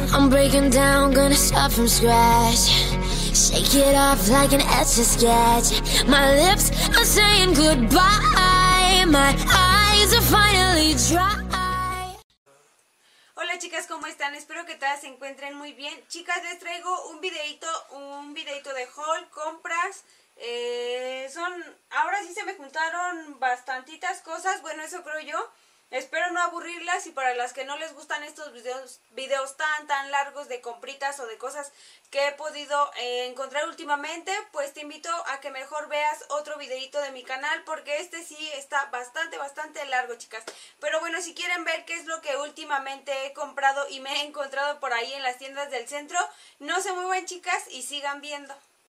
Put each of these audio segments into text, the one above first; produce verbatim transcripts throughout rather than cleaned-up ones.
I'm breaking down, gonna start from scratch. Shake it off like an etch-a-sketch. My lips are saying goodbye. My eyes are finally dry. Hola chicas, ¿cómo están? Espero que todas se encuentren muy bien. Chicas, les traigo un videito, un videito de haul, compras. Eh, son, ahora sí se me juntaron bastantitas cosas, bueno, eso creo yo. Espero no aburrirlas, y para las que no les gustan estos videos, videos tan tan largos de compritas o de cosas que he podido eh, encontrar últimamente, pues te invito a que mejor veas otro videito de mi canal, porque este sí está bastante bastante largo, chicas. Pero bueno, si quieren ver qué es lo que últimamente he comprado y me he encontrado por ahí en las tiendas del centro, no se muevan, chicas, y sigan viendo.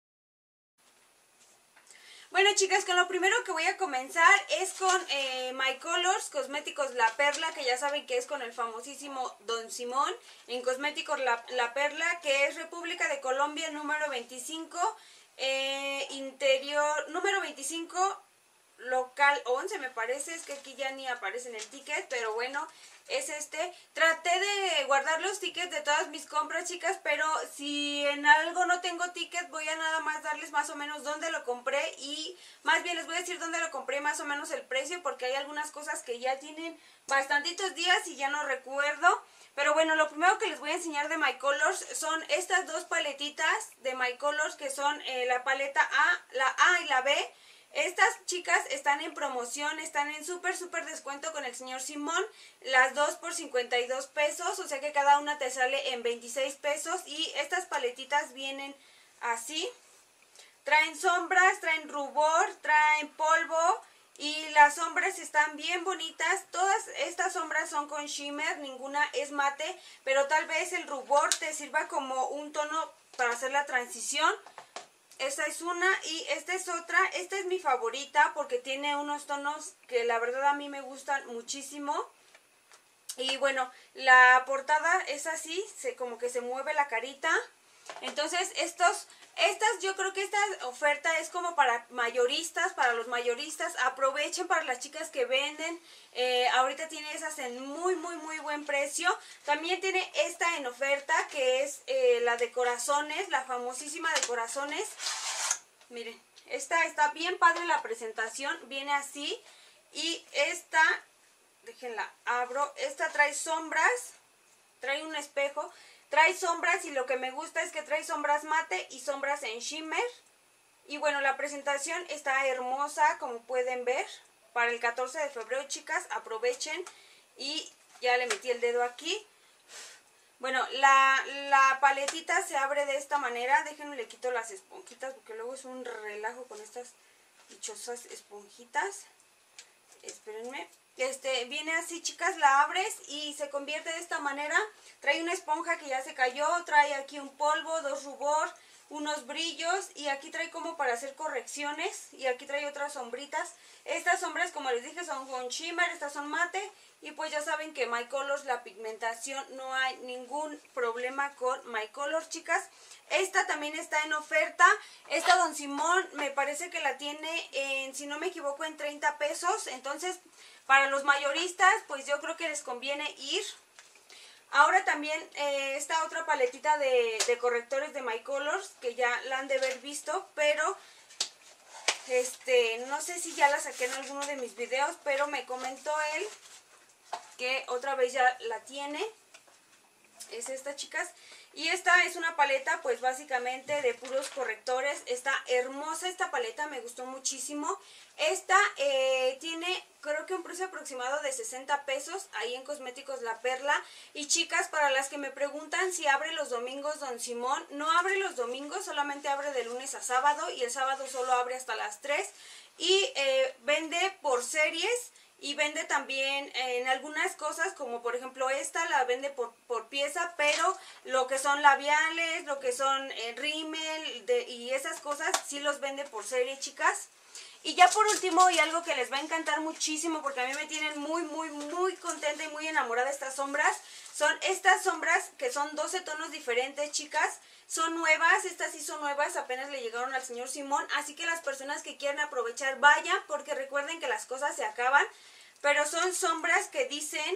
Bueno, chicas, con lo primero que voy a comenzar es con eh, My Colors, Cosméticos La Perla, que ya saben que es con el famosísimo Don Simón, en Cosméticos La, La Perla, que es República de Colombia, número veinticinco, eh, interior, número veinticinco, local once, me parece, es que aquí ya ni aparece en el ticket, pero bueno, es este. Traté de guardar los tickets de todas mis compras, chicas, pero si en algo no tengo ticket, voy a nada más darles más o menos dónde lo compré, y más bien les voy a decir dónde lo compré, más o menos el precio, porque hay algunas cosas que ya tienen bastantitos días y ya no recuerdo. Pero bueno, lo primero que les voy a enseñar de My Colors son estas dos paletitas de My Colors, que son eh, la paleta A, la A y la B. Estas chicas están en promoción, están en súper súper descuento con el señor Simón, las dos por cincuenta y dos pesos, o sea que cada una te sale en veintiséis pesos, y estas paletitas vienen así, traen sombras, traen rubor, traen polvo, y las sombras están bien bonitas. Todas estas sombras son con shimmer, ninguna es mate, pero tal vez el rubor te sirva como un tono para hacer la transición. Esta es una, y esta es otra. Esta es mi favorita porque tiene unos tonos que la verdad a mí me gustan muchísimo. Y bueno, la portada es así, se, como que se mueve la carita. Entonces estos, estas, yo creo que esta oferta es como para mayoristas, para los mayoristas. Aprovechen para las chicas que venden. Eh, ahorita tiene esas en muy muy muy buen precio. También tiene esta en oferta, que es eh, la de corazones, la famosísima de corazones. Miren, esta está bien padre la presentación, viene así. Y esta, déjenla abro, esta trae sombras, trae un espejo. Trae sombras, y lo que me gusta es que trae sombras mate y sombras en shimmer. Y bueno, la presentación está hermosa, como pueden ver. Para el catorce de febrero, chicas, aprovechen. Y ya le metí el dedo aquí. Bueno, la, la paletita se abre de esta manera. Déjenme, le quito las esponjitas, porque luego es un relajo con estas dichosas esponjitas. Espérenme. Este, viene así, chicas, la abres y se convierte de esta manera. Trae una esponja que ya se cayó, trae aquí un polvo, dos rubor, unos brillos, y aquí trae como para hacer correcciones, y aquí trae otras sombritas. Estas sombras, como les dije, son con shimmer, estas son mate, y pues ya saben que My Colors, la pigmentación, no hay ningún problema con My Colors, chicas. Esta también está en oferta. Esta Don Simón me parece que la tiene en, si no me equivoco, en treinta pesos. Entonces, para los mayoristas, pues yo creo que les conviene ir. Ahora también eh, esta otra paletita de, de correctores de My Colors, que ya la han de haber visto, pero este no sé si ya la saqué en alguno de mis videos, pero me comentó él que otra vez ya la tiene. Es esta, chicas. Y esta es una paleta, pues básicamente de puros correctores. Está hermosa esta paleta, me gustó muchísimo. Esta eh, tiene, creo que un precio aproximado de sesenta pesos ahí en Cosméticos La Perla. Y chicas, para las que me preguntan si abre los domingos Don Simón, no abre los domingos, solamente abre de lunes a sábado, y el sábado solo abre hasta las tres. Y eh, vende por series. Y vende también en algunas cosas, como por ejemplo esta, la vende por, por pieza, pero lo que son labiales, lo que son eh, rímel de, y esas cosas, sí los vende por serie, chicas. Y ya por último, y algo que les va a encantar muchísimo, porque a mí me tienen muy, muy, muy contenta y muy enamorada de estas sombras, son estas sombras que son doce tonos diferentes, chicas. Son nuevas, estas sí son nuevas, apenas le llegaron al señor Simón, así que las personas que quieran aprovechar, vayan, porque recuerden que las cosas se acaban. Pero son sombras que dicen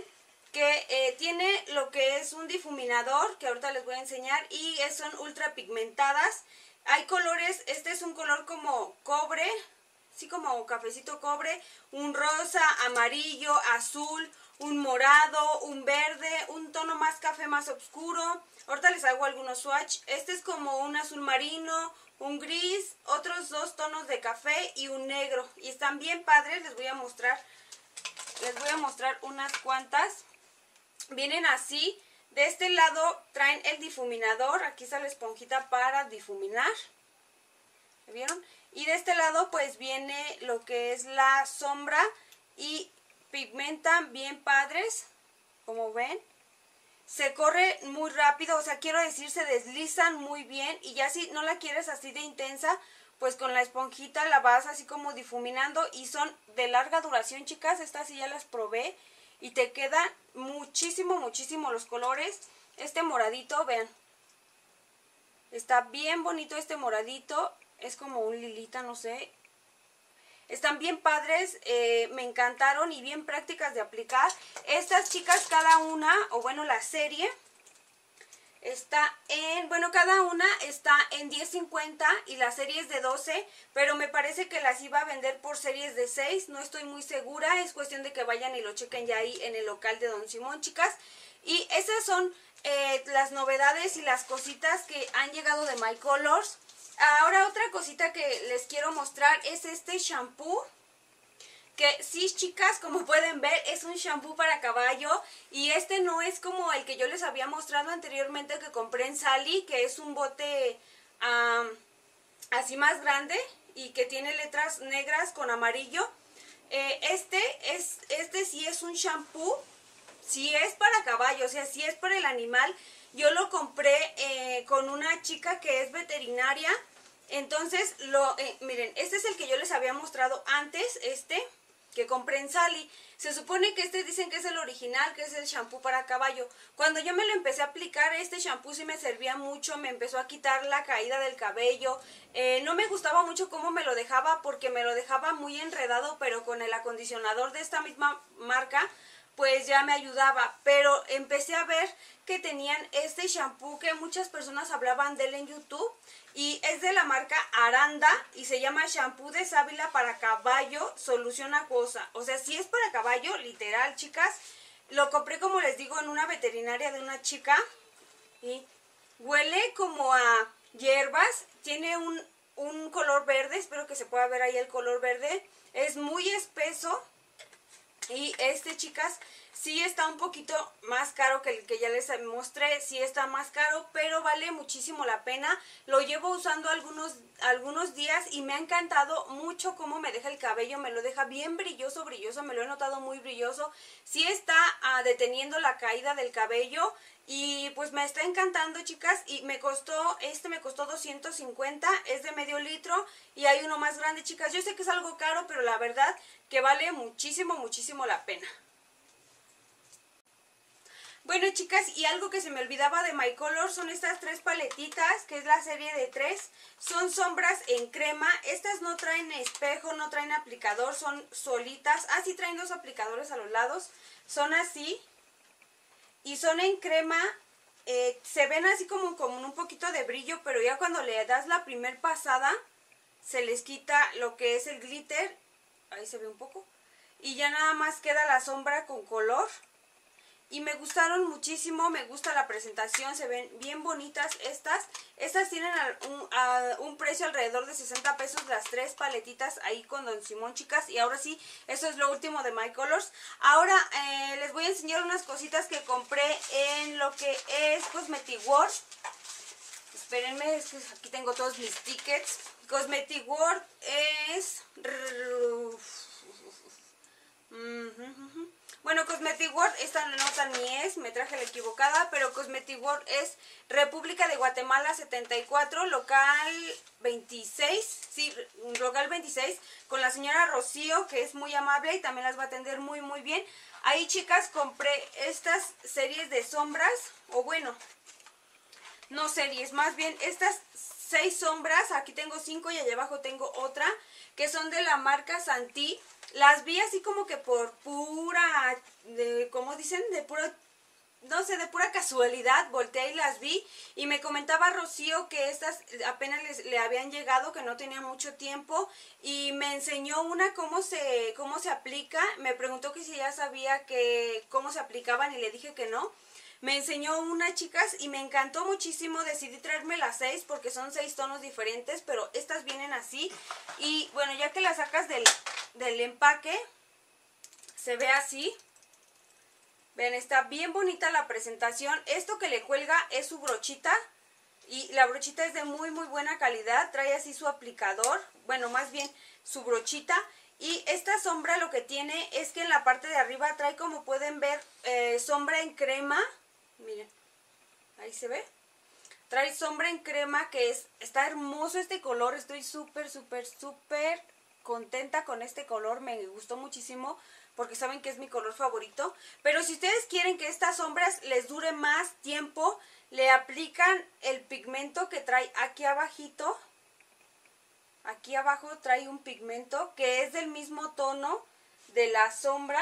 que eh, tiene lo que es un difuminador, que ahorita les voy a enseñar, y es, son ultra pigmentadas. Hay colores, este es un color como cobre, así como cafecito cobre, un rosa, amarillo, azul, un morado, un verde, un tono más café más oscuro. Ahorita les hago algunos swatch. Este es como un azul marino, un gris, otros dos tonos de café y un negro. Y están bien padres, les voy a mostrar, les voy a mostrar unas cuantas. Vienen así. De este lado traen el difuminador, aquí está la esponjita para difuminar, ¿vieron? Y de este lado pues viene lo que es la sombra y pigmentan bien padres, como ven. Se corre muy rápido, o sea, quiero decir, se deslizan muy bien, y ya si no la quieres así de intensa, pues con la esponjita la vas así como difuminando, y son de larga duración, chicas. Estas sí ya las probé. Y te quedan muchísimo, muchísimo los colores. Este moradito, vean. Está bien bonito este moradito. Es como un lilita, no sé. Están bien padres. Eh, me encantaron y bien prácticas de aplicar. Estas chicas, cada una, o bueno, la serie, está en, bueno, cada una está en diez cincuenta y la serie es de doce, pero me parece que las iba a vender por series de seis, no estoy muy segura, es cuestión de que vayan y lo chequen ya ahí en el local de Don Simón, chicas. Y esas son eh, las novedades y las cositas que han llegado de My Colors. Ahora otra cosita que les quiero mostrar es este shampoo. Que sí, chicas, como pueden ver, es un shampoo para caballo, y este no es como el que yo les había mostrado anteriormente que compré en Sally, que es un bote um, así más grande y que tiene letras negras con amarillo. Eh, este, es, este sí es un shampoo, sí es para caballo, o sea, sí es para el animal. Yo lo compré eh, con una chica que es veterinaria, entonces, lo eh, miren, este es el que yo les había mostrado antes, este que compré en Sally. Se supone que este dicen que es el original, que es el shampoo para caballo. Cuando yo me lo empecé a aplicar, este shampoo sí me servía mucho, me empezó a quitar la caída del cabello. Eh, no me gustaba mucho cómo me lo dejaba, porque me lo dejaba muy enredado, pero con el acondicionador de esta misma marca, pues ya me ayudaba. Pero empecé a ver que tenían este shampoo que muchas personas hablaban de él en YouTube, y es de la marca Aranda y se llama shampoo de sábila para caballo, solución acuosa. O sea, si es para caballo, literal, chicas. Lo compré, como les digo, en una veterinaria de una chica, y huele como a hierbas. Tiene un, un color verde, espero que se pueda ver ahí el color verde. Es muy espeso. Y este, chicas, sí está un poquito más caro que el que ya les mostré, sí está más caro, pero vale muchísimo la pena. Lo llevo usando algunos, algunos días y me ha encantado mucho cómo me deja el cabello, me lo deja bien brilloso, brilloso, me lo he notado muy brilloso. Sí está uh, deteniendo la caída del cabello. Y pues me está encantando, chicas, y me costó, este me costó doscientos cincuenta, es de medio litro, y hay uno más grande, chicas. Yo sé que es algo caro, pero la verdad que vale muchísimo, muchísimo la pena. Bueno, chicas, y algo que se me olvidaba de My Color son estas tres paletitas, que es la serie de tres. Son sombras en crema. Estas no traen espejo, no traen aplicador, son solitas. Ah, sí traen dos aplicadores a los lados. Son así. Y son en crema, eh, se ven así como con un poquito de brillo, pero ya cuando le das la primer pasada, se les quita lo que es el glitter, ahí se ve un poco, y ya nada más queda la sombra con color. Y me gustaron muchísimo, me gusta la presentación, se ven bien bonitas estas. Estas tienen a un, a un precio alrededor de sesenta pesos las tres paletitas ahí con Don Simón, chicas. Y ahora sí, eso es lo último de My Colors. Ahora eh, les voy a enseñar unas cositas que compré en lo que es Cosmetic World. Espérenme, es que aquí tengo todos mis tickets. Cosmetic World es... Bueno, Cosmetic World, esta nota ni es, me traje la equivocada, pero Cosmetic World es República de Guatemala setenta y cuatro, local veintiséis, sí, local veintiséis, con la señora Rocío, que es muy amable y también las va a atender muy muy bien. Ahí, chicas, compré estas series de sombras, o bueno, no series, más bien estas seis sombras, aquí tengo cinco y allá abajo tengo otra, que son de la marca Santi. las vi así como que por pura, de, ¿cómo dicen? De pura, no sé, de pura casualidad, volteé y las vi, y me comentaba Rocío que estas apenas les, le habían llegado, que no tenía mucho tiempo, y me enseñó una cómo se, cómo se aplica. Me preguntó que si ella sabía que cómo se aplicaban, y le dije que no. Me enseñó una, chicas, y me encantó muchísimo. Decidí traerme las seis porque son seis tonos diferentes, pero estas vienen así. Y bueno, ya que las sacas del, del empaque, se ve así. Ven, está bien bonita la presentación. Esto que le cuelga es su brochita, y la brochita es de muy muy buena calidad. Trae así su aplicador, bueno, más bien su brochita. Y esta sombra lo que tiene es que en la parte de arriba trae, como pueden ver, eh, sombra en crema. Miren, ahí se ve. Trae sombra en crema, que es, está hermoso este color. Estoy súper, súper, súper contenta con este color. Me gustó muchísimo porque saben que es mi color favorito. Pero si ustedes quieren que estas sombras les dure más tiempo, le aplican el pigmento que trae aquí abajito. Aquí abajo trae un pigmento que es del mismo tono de la sombra.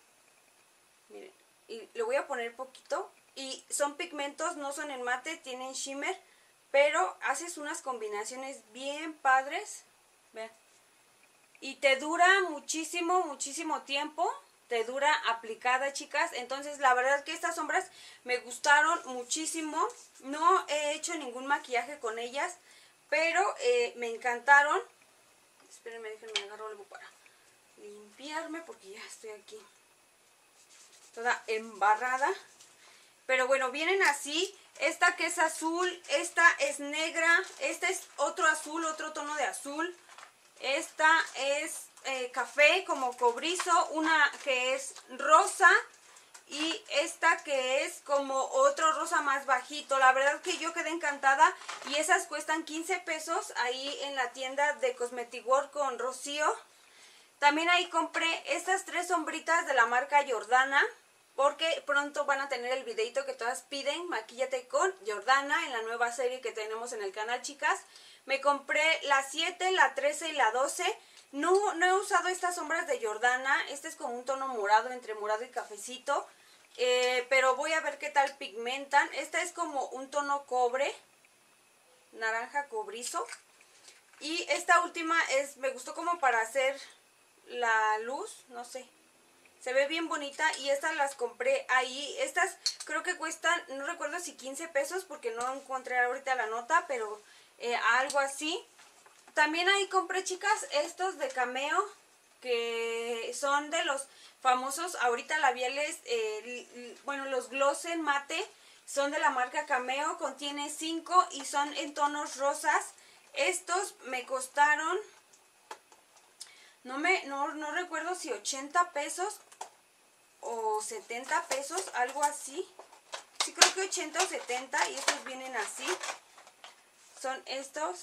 Miren, y le voy a poner poquito. Y son pigmentos, no son en mate, tienen shimmer, pero haces unas combinaciones bien padres. Vean. Y te dura muchísimo, muchísimo tiempo. Te dura aplicada, chicas. Entonces, la verdad que estas sombras me gustaron muchísimo. No he hecho ningún maquillaje con ellas, pero eh, me encantaron. Espérenme, déjenme agarro algo para limpiarme porque ya estoy aquí toda embarrada. Pero bueno, vienen así. Esta que es azul, esta es negra, este es otro azul, otro tono de azul. Esta es eh, café como cobrizo, una que es rosa y esta que es como otro rosa más bajito. La verdad que yo quedé encantada, y esas cuestan quince pesos ahí en la tienda de Cosmetic World con Rocío. También ahí compré estas tres sombritas de la marca Jordana, porque pronto van a tener el videito que todas piden, Maquíllate con Jordana, en la nueva serie que tenemos en el canal, chicas. Me compré la siete, la trece y la doce. No, no he usado estas sombras de Jordana. Este es como un tono morado, entre morado y cafecito. Eh, pero voy a ver qué tal pigmentan. Esta es como un tono cobre, naranja cobrizo. Y esta última es, me gustó como para hacer la luz, no sé. Se ve bien bonita, y estas las compré ahí. Estas creo que cuestan, no recuerdo si quince pesos porque no encontré ahorita la nota, pero eh, algo así. También ahí compré, chicas, estos de Cameo, que son de los famosos ahorita labiales, eh, bueno, los gloss en mate, son de la marca Cameo, contiene cinco y son en tonos rosas. Estos me costaron, no me no, no recuerdo si ochenta pesos o setenta pesos, algo así. Sí, creo que ochenta o setenta, y estos vienen así. Son estos.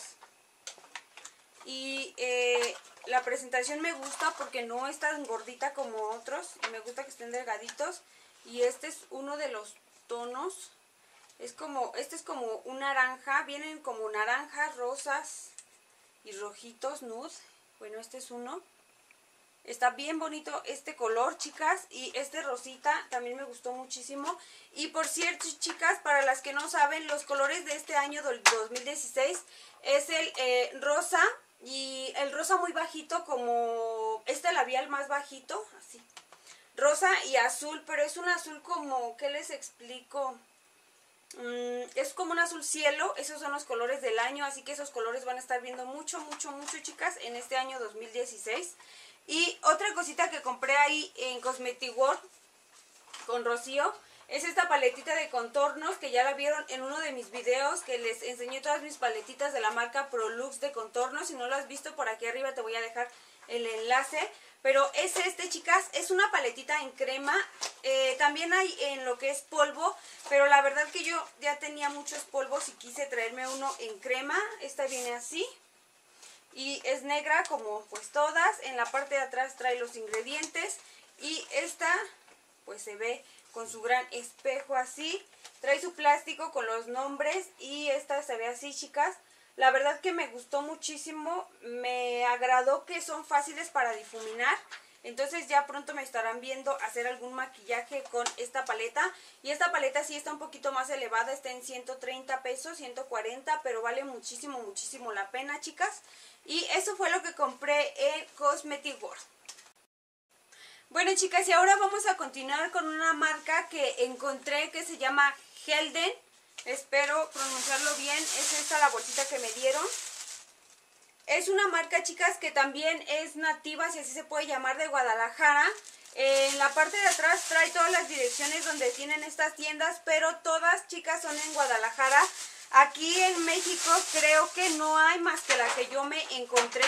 Y eh, la presentación me gusta porque no es tan gordita como otros, y me gusta que estén delgaditos. Y este es uno de los tonos. Es como, este es como un naranja, vienen como naranjas, rosas y rojitos nude. Bueno, este es uno. Está bien bonito este color, chicas, y este rosita también me gustó muchísimo. Y por cierto, chicas, para las que no saben, los colores de este año del dos mil dieciséis es el eh, rosa, y el rosa muy bajito, como este labial más bajito, así. Rosa y azul, pero es un azul como, ¿qué les explico? Mm, es como un azul cielo. Esos son los colores del año, así que esos colores van a estar viendo mucho, mucho, mucho, chicas, en este año dos mil dieciséis. Y otra cosita que compré ahí en Cosmetic World con Rocío es esta paletita de contornos, que ya la vieron en uno de mis videos, que les enseñé todas mis paletitas de la marca Prolux de contornos. Si no lo has visto, por aquí arriba te voy a dejar el enlace. Pero es este, chicas, es una paletita en crema. Eh, también hay en lo que es polvo, pero la verdad que yo ya tenía muchos polvos y quise traerme uno en crema. Esta viene así. Y es negra como pues todas. En la parte de atrás trae los ingredientes. Y esta pues se ve con su gran espejo así. Trae su plástico con los nombres. Y esta se ve así, chicas. La verdad que me gustó muchísimo. Me agradó que son fáciles para difuminar. Entonces ya pronto me estarán viendo hacer algún maquillaje con esta paleta. Y esta paleta sí está un poquito más elevada, está en ciento treinta pesos, ciento cuarenta, pero vale muchísimo, muchísimo la pena, chicas. Y eso fue lo que compré en Cosmetic World. Bueno, chicas, y ahora vamos a continuar con una marca que encontré que se llama Helden. Espero pronunciarlo bien. Es esta la bolsita que me dieron. Es una marca, chicas, que también es nativa, si así se puede llamar, de Guadalajara. En la parte de atrás trae todas las direcciones donde tienen estas tiendas, pero todas, chicas, son en Guadalajara. Aquí en México creo que no hay más que la que yo me encontré.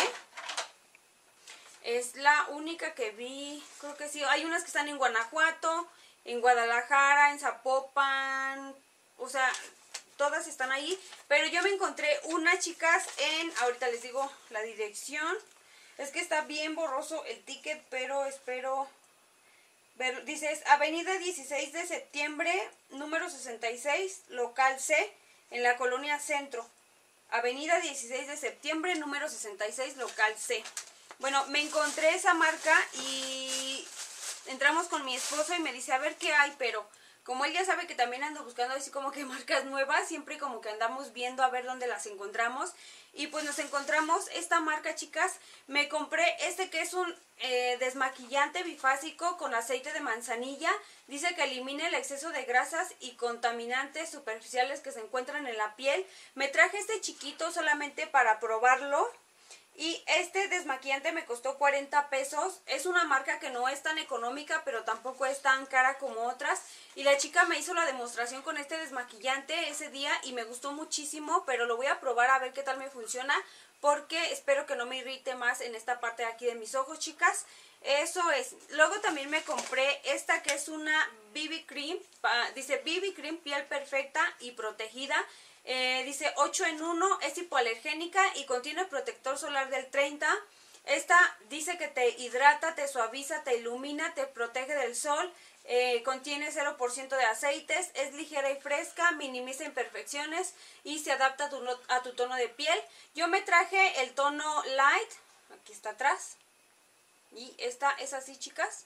Es la única que vi, creo que sí. Hay unas que están en Guanajuato, en Guadalajara, en Zapopan, o sea, todas están ahí. Pero yo me encontré una, chicas, en, ahorita les digo la dirección. Es que está bien borroso el ticket, pero espero ver. Dice, es Avenida dieciséis de septiembre, número sesenta y seis, local C, en la colonia Centro. Avenida dieciséis de septiembre, número sesenta y seis, local C. Bueno, me encontré esa marca y entramos con mi esposo y me dice, a ver qué hay, pero como él ya sabe que también ando buscando así como que marcas nuevas, siempre como que andamos viendo a ver dónde las encontramos. Y pues nos encontramos esta marca, chicas. Me compré este que es un eh, desmaquillante bifásico con aceite de manzanilla. Dice que elimina el exceso de grasas y contaminantes superficiales que se encuentran en la piel. Me traje este chiquito solamente para probarlo. Y este desmaquillante me costó cuarenta pesos. Es una marca que no es tan económica, pero tampoco es tan cara como otras. Y la chica me hizo la demostración con este desmaquillante ese día y me gustó muchísimo, pero lo voy a probar a ver qué tal me funciona, porque espero que no me irrite más en esta parte de aquí de mis ojos, chicas. Eso es. Luego también me compré esta que es una B B Cream. Dice B B Cream piel perfecta y protegida. Eh, dice ocho en uno, es hipoalergénica y contiene protector solar del treinta. Esta dice que te hidrata, te suaviza, te ilumina, te protege del sol. Eh, contiene cero por ciento de aceites, es ligera y fresca, minimiza imperfecciones y se adapta a tu, a tu tono de piel. Yo me traje el tono light, aquí está atrás. Y esta es así, chicas.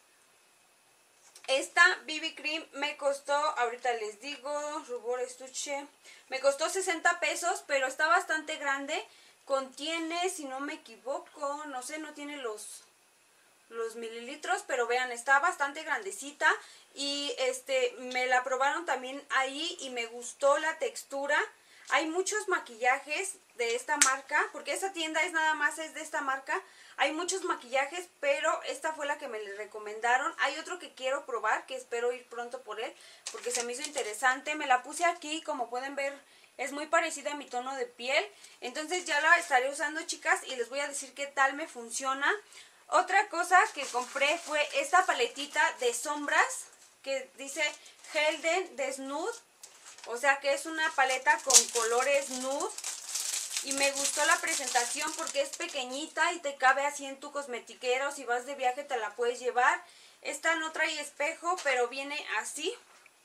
Esta B B Cream me costó, ahorita les digo, rubor estuche, me costó sesenta pesos, pero está bastante grande. Contiene, si no me equivoco, no sé, no tiene los, los mililitros, pero vean, está bastante grandecita. Y este, me la probaron también ahí y me gustó la textura. Hay muchos maquillajes de esta marca, porque esa tienda es nada más es de esta marca. Hay muchos maquillajes, pero esta fue la que me recomendaron. Hay otro que quiero probar, que espero ir pronto por él, porque se me hizo interesante. Me la puse aquí, como pueden ver, es muy parecida a mi tono de piel. Entonces ya la estaré usando, chicas, y les voy a decir qué tal me funciona. Otra cosa que compré fue esta paletita de sombras, que dice Helden de Nude. O sea que es una paleta con colores nude. Y me gustó la presentación porque es pequeñita y te cabe así en tu cosmetiquero. Si vas de viaje te la puedes llevar. Esta no trae espejo, pero viene así.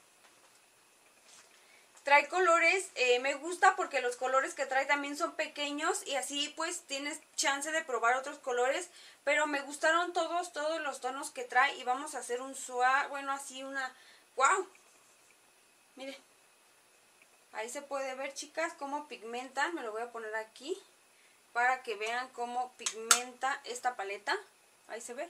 Trae colores, eh, me gusta porque los colores que trae también son pequeños y así pues tienes chance de probar otros colores. Pero me gustaron todos, todos los tonos que trae y vamos a hacer un suave, bueno así una... ¡Wow! Miren. Ahí se puede ver, chicas, cómo pigmentan. Me lo voy a poner aquí para que vean cómo pigmenta esta paleta. Ahí se ve.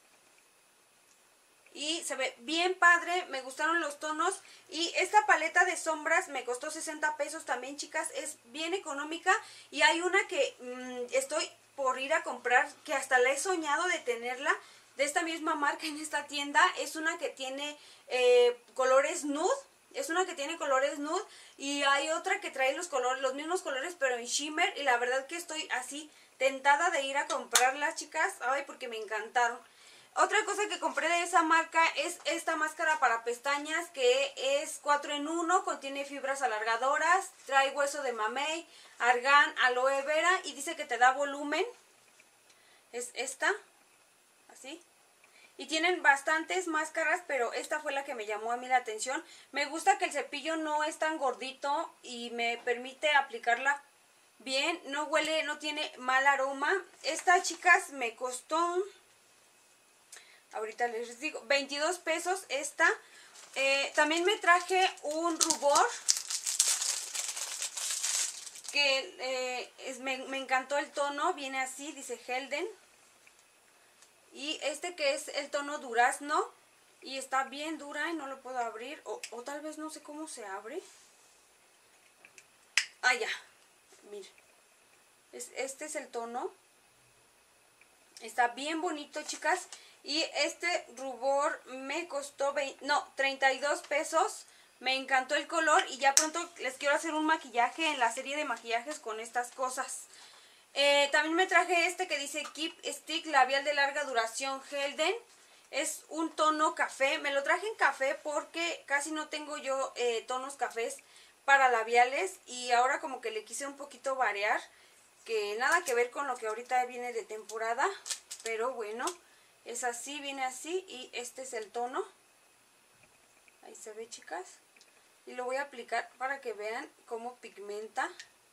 Y se ve bien padre. Me gustaron los tonos. Y esta paleta de sombras me costó sesenta pesos también, chicas. Es bien económica. Y hay una que mmm, estoy por ir a comprar, que hasta la he soñado de tenerla, de esta misma marca en esta tienda. Es una que tiene eh, colores nude. Es una que tiene colores nude y hay otra que trae los colores, los mismos colores pero en shimmer, y la verdad que estoy así tentada de ir a comprarlas, chicas, ay, porque me encantaron. Otra cosa que compré de esa marca es esta máscara para pestañas que es cuatro en uno, contiene fibras alargadoras, trae hueso de mamey, argán, aloe vera y dice que te da volumen. Es esta, así. Y tienen bastantes máscaras, pero esta fue la que me llamó a mí la atención. Me gusta que el cepillo no es tan gordito y me permite aplicarla bien. No huele, no tiene mal aroma. Esta, chicas, me costó ahorita les digo, veintidós pesos esta. Eh, también me traje un rubor que eh, es, me, me encantó el tono, viene así, dice Helden. Y este que es el tono durazno y está bien dura y no lo puedo abrir, o, o tal vez no sé cómo se abre. Ah, ya, miren, es, este es el tono, está bien bonito, chicas. Y este rubor me costó veinte, no, treinta y dos pesos. Me encantó el color y ya pronto les quiero hacer un maquillaje en la serie de maquillajes con estas cosas. Eh, también me traje este que dice Keep Stick labial de larga duración Helden. Es un tono café. Me lo traje en café porque casi no tengo yo eh, tonos cafés para labiales. Y ahora como que le quise un poquito variar. Que nada que ver con lo que ahorita viene de temporada. Pero bueno, es así, viene así. Y este es el tono. Ahí se ve, chicas. Y lo voy a aplicar para que vean cómo pigmenta.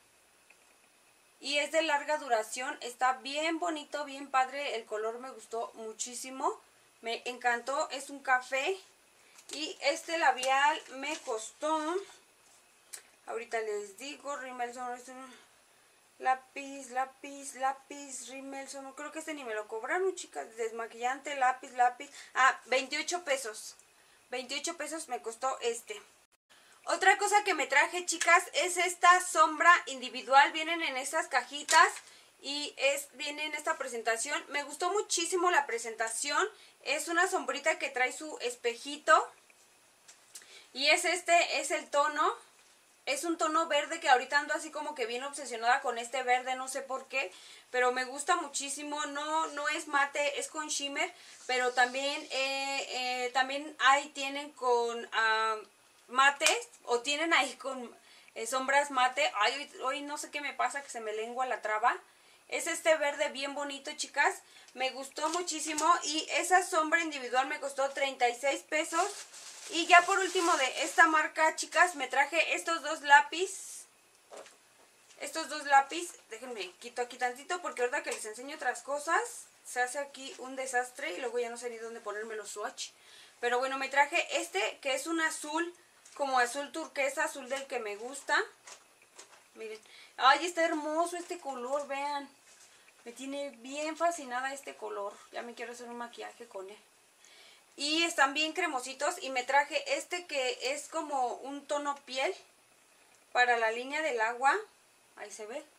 Y es de larga duración. Está bien bonito, bien padre. El color me gustó muchísimo. Me encantó. Es un café. Y este labial me costó... Ahorita les digo, Rimmel Sono... Lápiz, lápiz, lápiz, Rimmel Sono... Creo que este ni me lo cobraron, chicas. Desmaquillante, lápiz, lápiz. Ah, veintiocho pesos. veintiocho pesos me costó este. Otra cosa que me traje, chicas, es esta sombra individual. Vienen en estas cajitas y es viene en esta presentación. Me gustó muchísimo la presentación. Es una sombrita que trae su espejito. Y es este, es el tono. Es un tono verde que ahorita ando así como que bien obsesionada con este verde, no sé por qué. Pero me gusta muchísimo. No, no es mate, es con shimmer. Pero también, eh, eh, también ahí tienen con... Uh, mates, o tienen ahí con eh, sombras mate. Ay, hoy, hoy no sé qué me pasa, que se me lengua la traba. Es este verde bien bonito, chicas. Me gustó muchísimo. Y esa sombra individual me costó treinta y seis pesos. Y ya por último de esta marca, chicas, me traje estos dos lápiz. Estos dos lápiz. Déjenme, quito aquí tantito porque ahorita que les enseño otras cosas se hace aquí un desastre y luego ya no sé ni dónde ponerme los swatch. Pero bueno, me traje este que es un azul, como azul turquesa, azul del que me gusta. Miren, ay, está hermoso este color, vean. Me tiene bien fascinada este color. Ya me quiero hacer un maquillaje con él. Y están bien cremositos. Y me traje este que es como un tono piel para la línea del agua. Ahí se ve.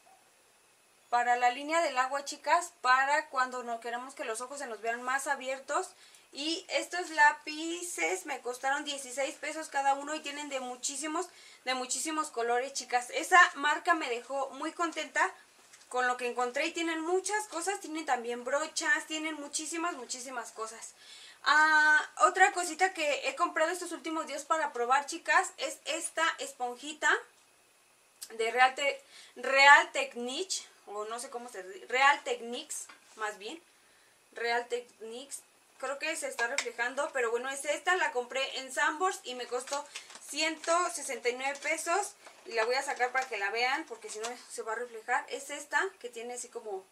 Para la línea del agua, chicas, para cuando no queremos que los ojos se nos vean más abiertos. Y estos lápices me costaron dieciséis pesos cada uno y tienen de muchísimos, de muchísimos colores, chicas. Esa marca me dejó muy contenta con lo que encontré y tienen muchas cosas. Tienen también brochas, tienen muchísimas, muchísimas cosas. Ah, otra cosita que he comprado estos últimos días para probar, chicas, es esta esponjita de Real, Te Real Techniques, o no sé cómo se dice, Real Techniques, más bien, Real Techniques. Creo que se está reflejando, pero bueno, es esta. La compré en Sanborns y me costó ciento sesenta y nueve pesos. Y la voy a sacar para que la vean, porque si no se va a reflejar. Es esta, que tiene así como...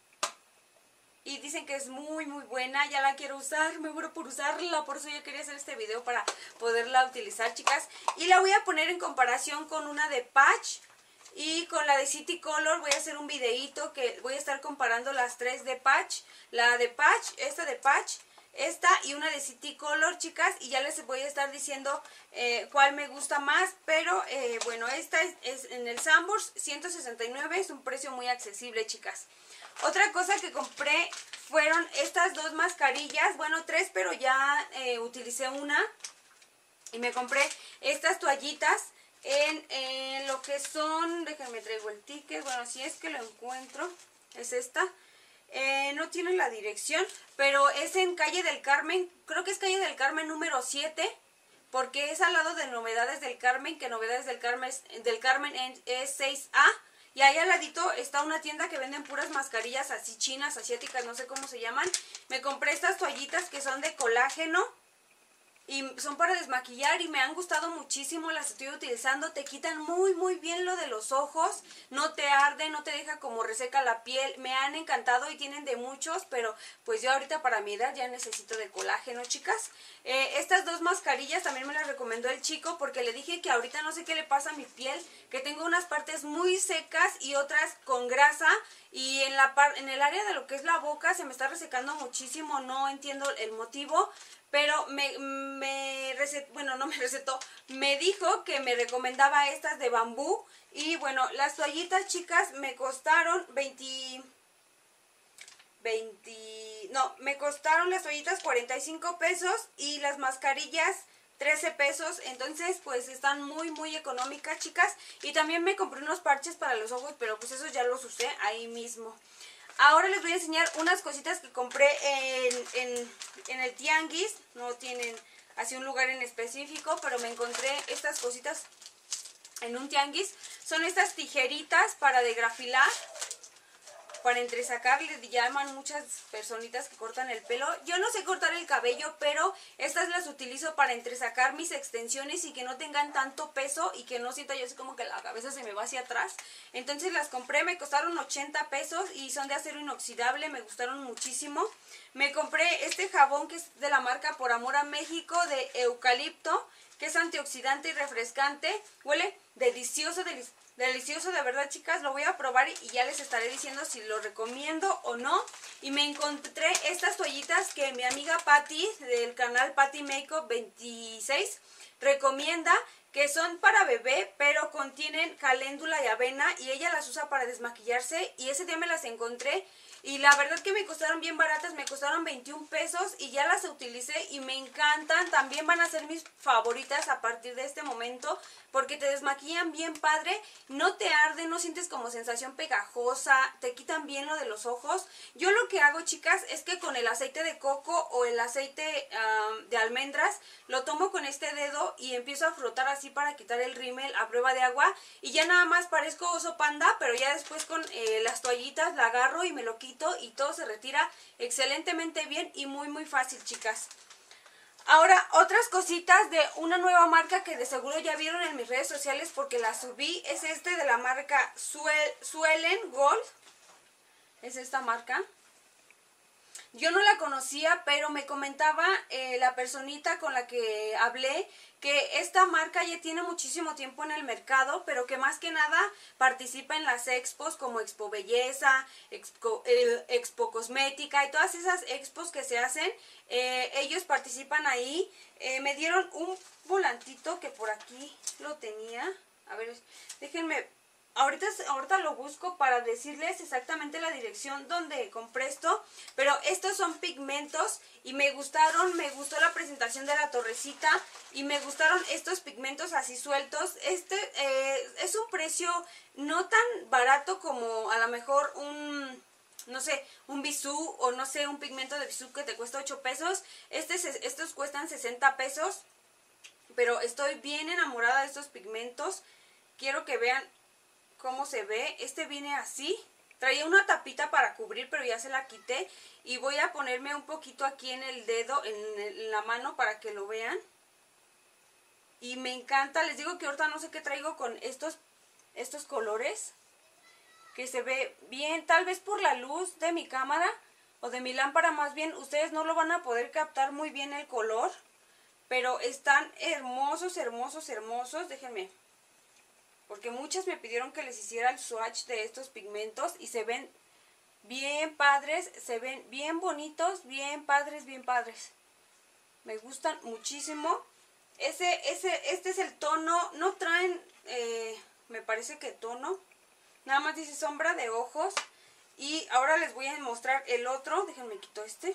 Y dicen que es muy, muy buena. Ya la quiero usar, me muero por usarla. Por eso yo quería hacer este video para poderla utilizar, chicas. Y la voy a poner en comparación con una de Patch y con la de City Color. Voy a hacer un videito que voy a estar comparando las tres de Patch. La de Patch, esta de Patch, esta y una de City Color, chicas, y ya les voy a estar diciendo eh, cuál me gusta más. Pero eh, bueno, esta es, es en el Sanborns, ciento sesenta y nueve, es un precio muy accesible, chicas. Otra cosa que compré fueron estas dos mascarillas, bueno, tres, pero ya eh, utilicé una. Y me compré estas toallitas en, en lo que son, déjenme traigo el ticket, bueno, si es que lo encuentro, es esta. Eh, no tiene la dirección, pero es en Calle del Carmen, creo que es Calle del Carmen número siete, porque es al lado de Novedades del Carmen, que Novedades del Carmen, del Carmen es seis A, y ahí al ladito está una tienda que venden puras mascarillas así chinas, asiáticas, no sé cómo se llaman. Me compré estas toallitas que son de colágeno, y son para desmaquillar y me han gustado muchísimo, las estoy utilizando, te quitan muy muy bien lo de los ojos, no te arde, no te deja como reseca la piel, me han encantado y tienen de muchos, pero pues yo ahorita para mi edad ya necesito de colágeno, chicas. Eh, estas dos mascarillas también me las recomendó el chico porque le dije que ahorita no sé qué le pasa a mi piel, que tengo unas partes muy secas y otras con grasa, y en, la par en el área de lo que es la boca se me está resecando muchísimo, no entiendo el motivo. Pero me, me recetó, bueno, no me recetó, me dijo que me recomendaba estas de bambú. Y bueno, las toallitas, chicas, me costaron veinte, veinte, no, me costaron las toallitas cuarenta y cinco pesos y las mascarillas trece pesos. Entonces, pues están muy, muy económicas, chicas. Y también me compré unos parches para los ojos, pero pues esos ya los usé ahí mismo. Ahora les voy a enseñar unas cositas que compré en, en, en el tianguis. No tienen así un lugar en específico, pero me encontré estas cositas en un tianguis. Son estas tijeritas para degrafilar, para entresacar, le llaman muchas personitas que cortan el pelo. Yo no sé cortar el cabello, pero estas las utilizo para entresacar mis extensiones y que no tengan tanto peso y que no sienta yo así como que la cabeza se me va hacia atrás. Entonces las compré, me costaron ochenta pesos y son de acero inoxidable, me gustaron muchísimo. Me compré este jabón que es de la marca Por Amor a México, de eucalipto, que es antioxidante y refrescante. Huele delicioso, delicioso. Delicioso, de verdad, chicas, lo voy a probar y ya les estaré diciendo si lo recomiendo o no. Y me encontré estas toallitas que mi amiga Patty, del canal Patty Makeup veintiséis, recomienda, que son para bebé, pero contienen caléndula y avena, y ella las usa para desmaquillarse, y ese día me las encontré. Y la verdad que me costaron bien baratas, me costaron veintiún pesos y ya las utilicé y me encantan. También van a ser mis favoritas a partir de este momento porque te desmaquillan bien padre, no te arden, no sientes como sensación pegajosa, te quitan bien lo de los ojos. Yo lo que hago, chicas, es que con el aceite de coco o el aceite um, de almendras, lo tomo con este dedo y empiezo a frotar así para quitar el rímel a prueba de agua y ya nada más parezco oso panda, pero ya después con eh, las toallitas la agarro y me lo quito y todo se retira excelentemente bien y muy muy fácil, chicas. Ahora, otras cositas de una nueva marca que de seguro ya vieron en mis redes sociales porque la subí, es este de la marca Suelen Gold, es esta marca. Yo no la conocía, pero me comentaba eh, la personita con la que hablé que esta marca ya tiene muchísimo tiempo en el mercado, pero que más que nada participa en las expos como Expo Belleza, Expo, eh, Expo Cosmética y todas esas expos que se hacen. Eh, ellos participan ahí. Eh, me dieron un volantito que por aquí lo tenía. A ver, déjenme... Ahorita, ahorita lo busco para decirles exactamente la dirección donde compré esto, pero estos son pigmentos y me gustaron, me gustó la presentación de la torrecita y me gustaron estos pigmentos así sueltos. Este eh, es un precio no tan barato como a lo mejor un, no sé, un bisú o no sé, un pigmento de bisú que te cuesta ocho pesos. Este, estos cuestan sesenta pesos, pero estoy bien enamorada de estos pigmentos. Quiero que vean cómo se ve. Este viene así, traía una tapita para cubrir pero ya se la quité y voy a ponerme un poquito aquí en el dedo, en, en la mano para que lo vean y me encanta. Les digo que ahorita no sé qué traigo con estos, estos colores, que se ve bien, tal vez por la luz de mi cámara o de mi lámpara más bien, ustedes no lo van a poder captar muy bien el color, pero están hermosos, hermosos, hermosos. Déjenme, porque muchas me pidieron que les hiciera el swatch de estos pigmentos y se ven bien padres, se ven bien bonitos, bien padres, bien padres. Me gustan muchísimo. Ese, ese, este es el tono, no traen, eh, me parece que tono, nada más dice sombra de ojos. Y ahora les voy a mostrar el otro, déjenme quito este,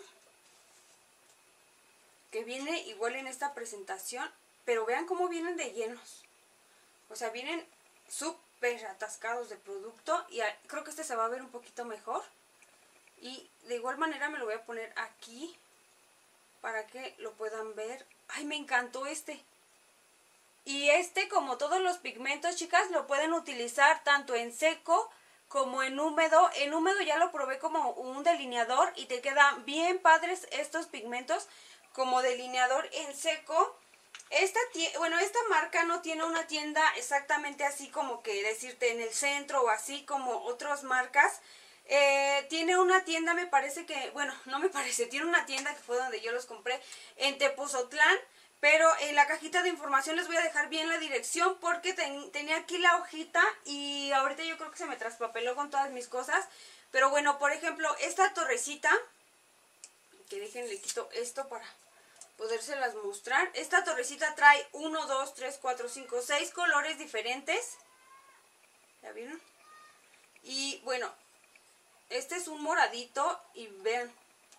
que viene igual en esta presentación, pero vean cómo vienen de llenos. O sea, vienen súper atascados de producto y a, creo que este se va a ver un poquito mejor. Y de igual manera me lo voy a poner aquí para que lo puedan ver. ¡Ay, me encantó este! Y este, como todos los pigmentos, chicas, lo pueden utilizar tanto en seco como en húmedo. En húmedo ya lo probé como un delineador y te quedan bien padres estos pigmentos. como delineador en seco. Esta, bueno, esta marca no tiene una tienda exactamente así como que decirte en el centro o así como otras marcas. Eh, tiene una tienda, me parece que, bueno, no me parece, tiene una tienda que fue donde yo los compré en Tepozotlán, pero en la cajita de información les voy a dejar bien la dirección porque ten, tenía aquí la hojita y ahorita yo creo que se me traspapeló con todas mis cosas. Pero bueno, por ejemplo, esta torrecita, que dejen, le quito esto para podérselas mostrar. Esta torrecita trae uno, dos, tres, cuatro, cinco, seis colores diferentes. ¿Ya vieron? Y bueno, este es un moradito y vean,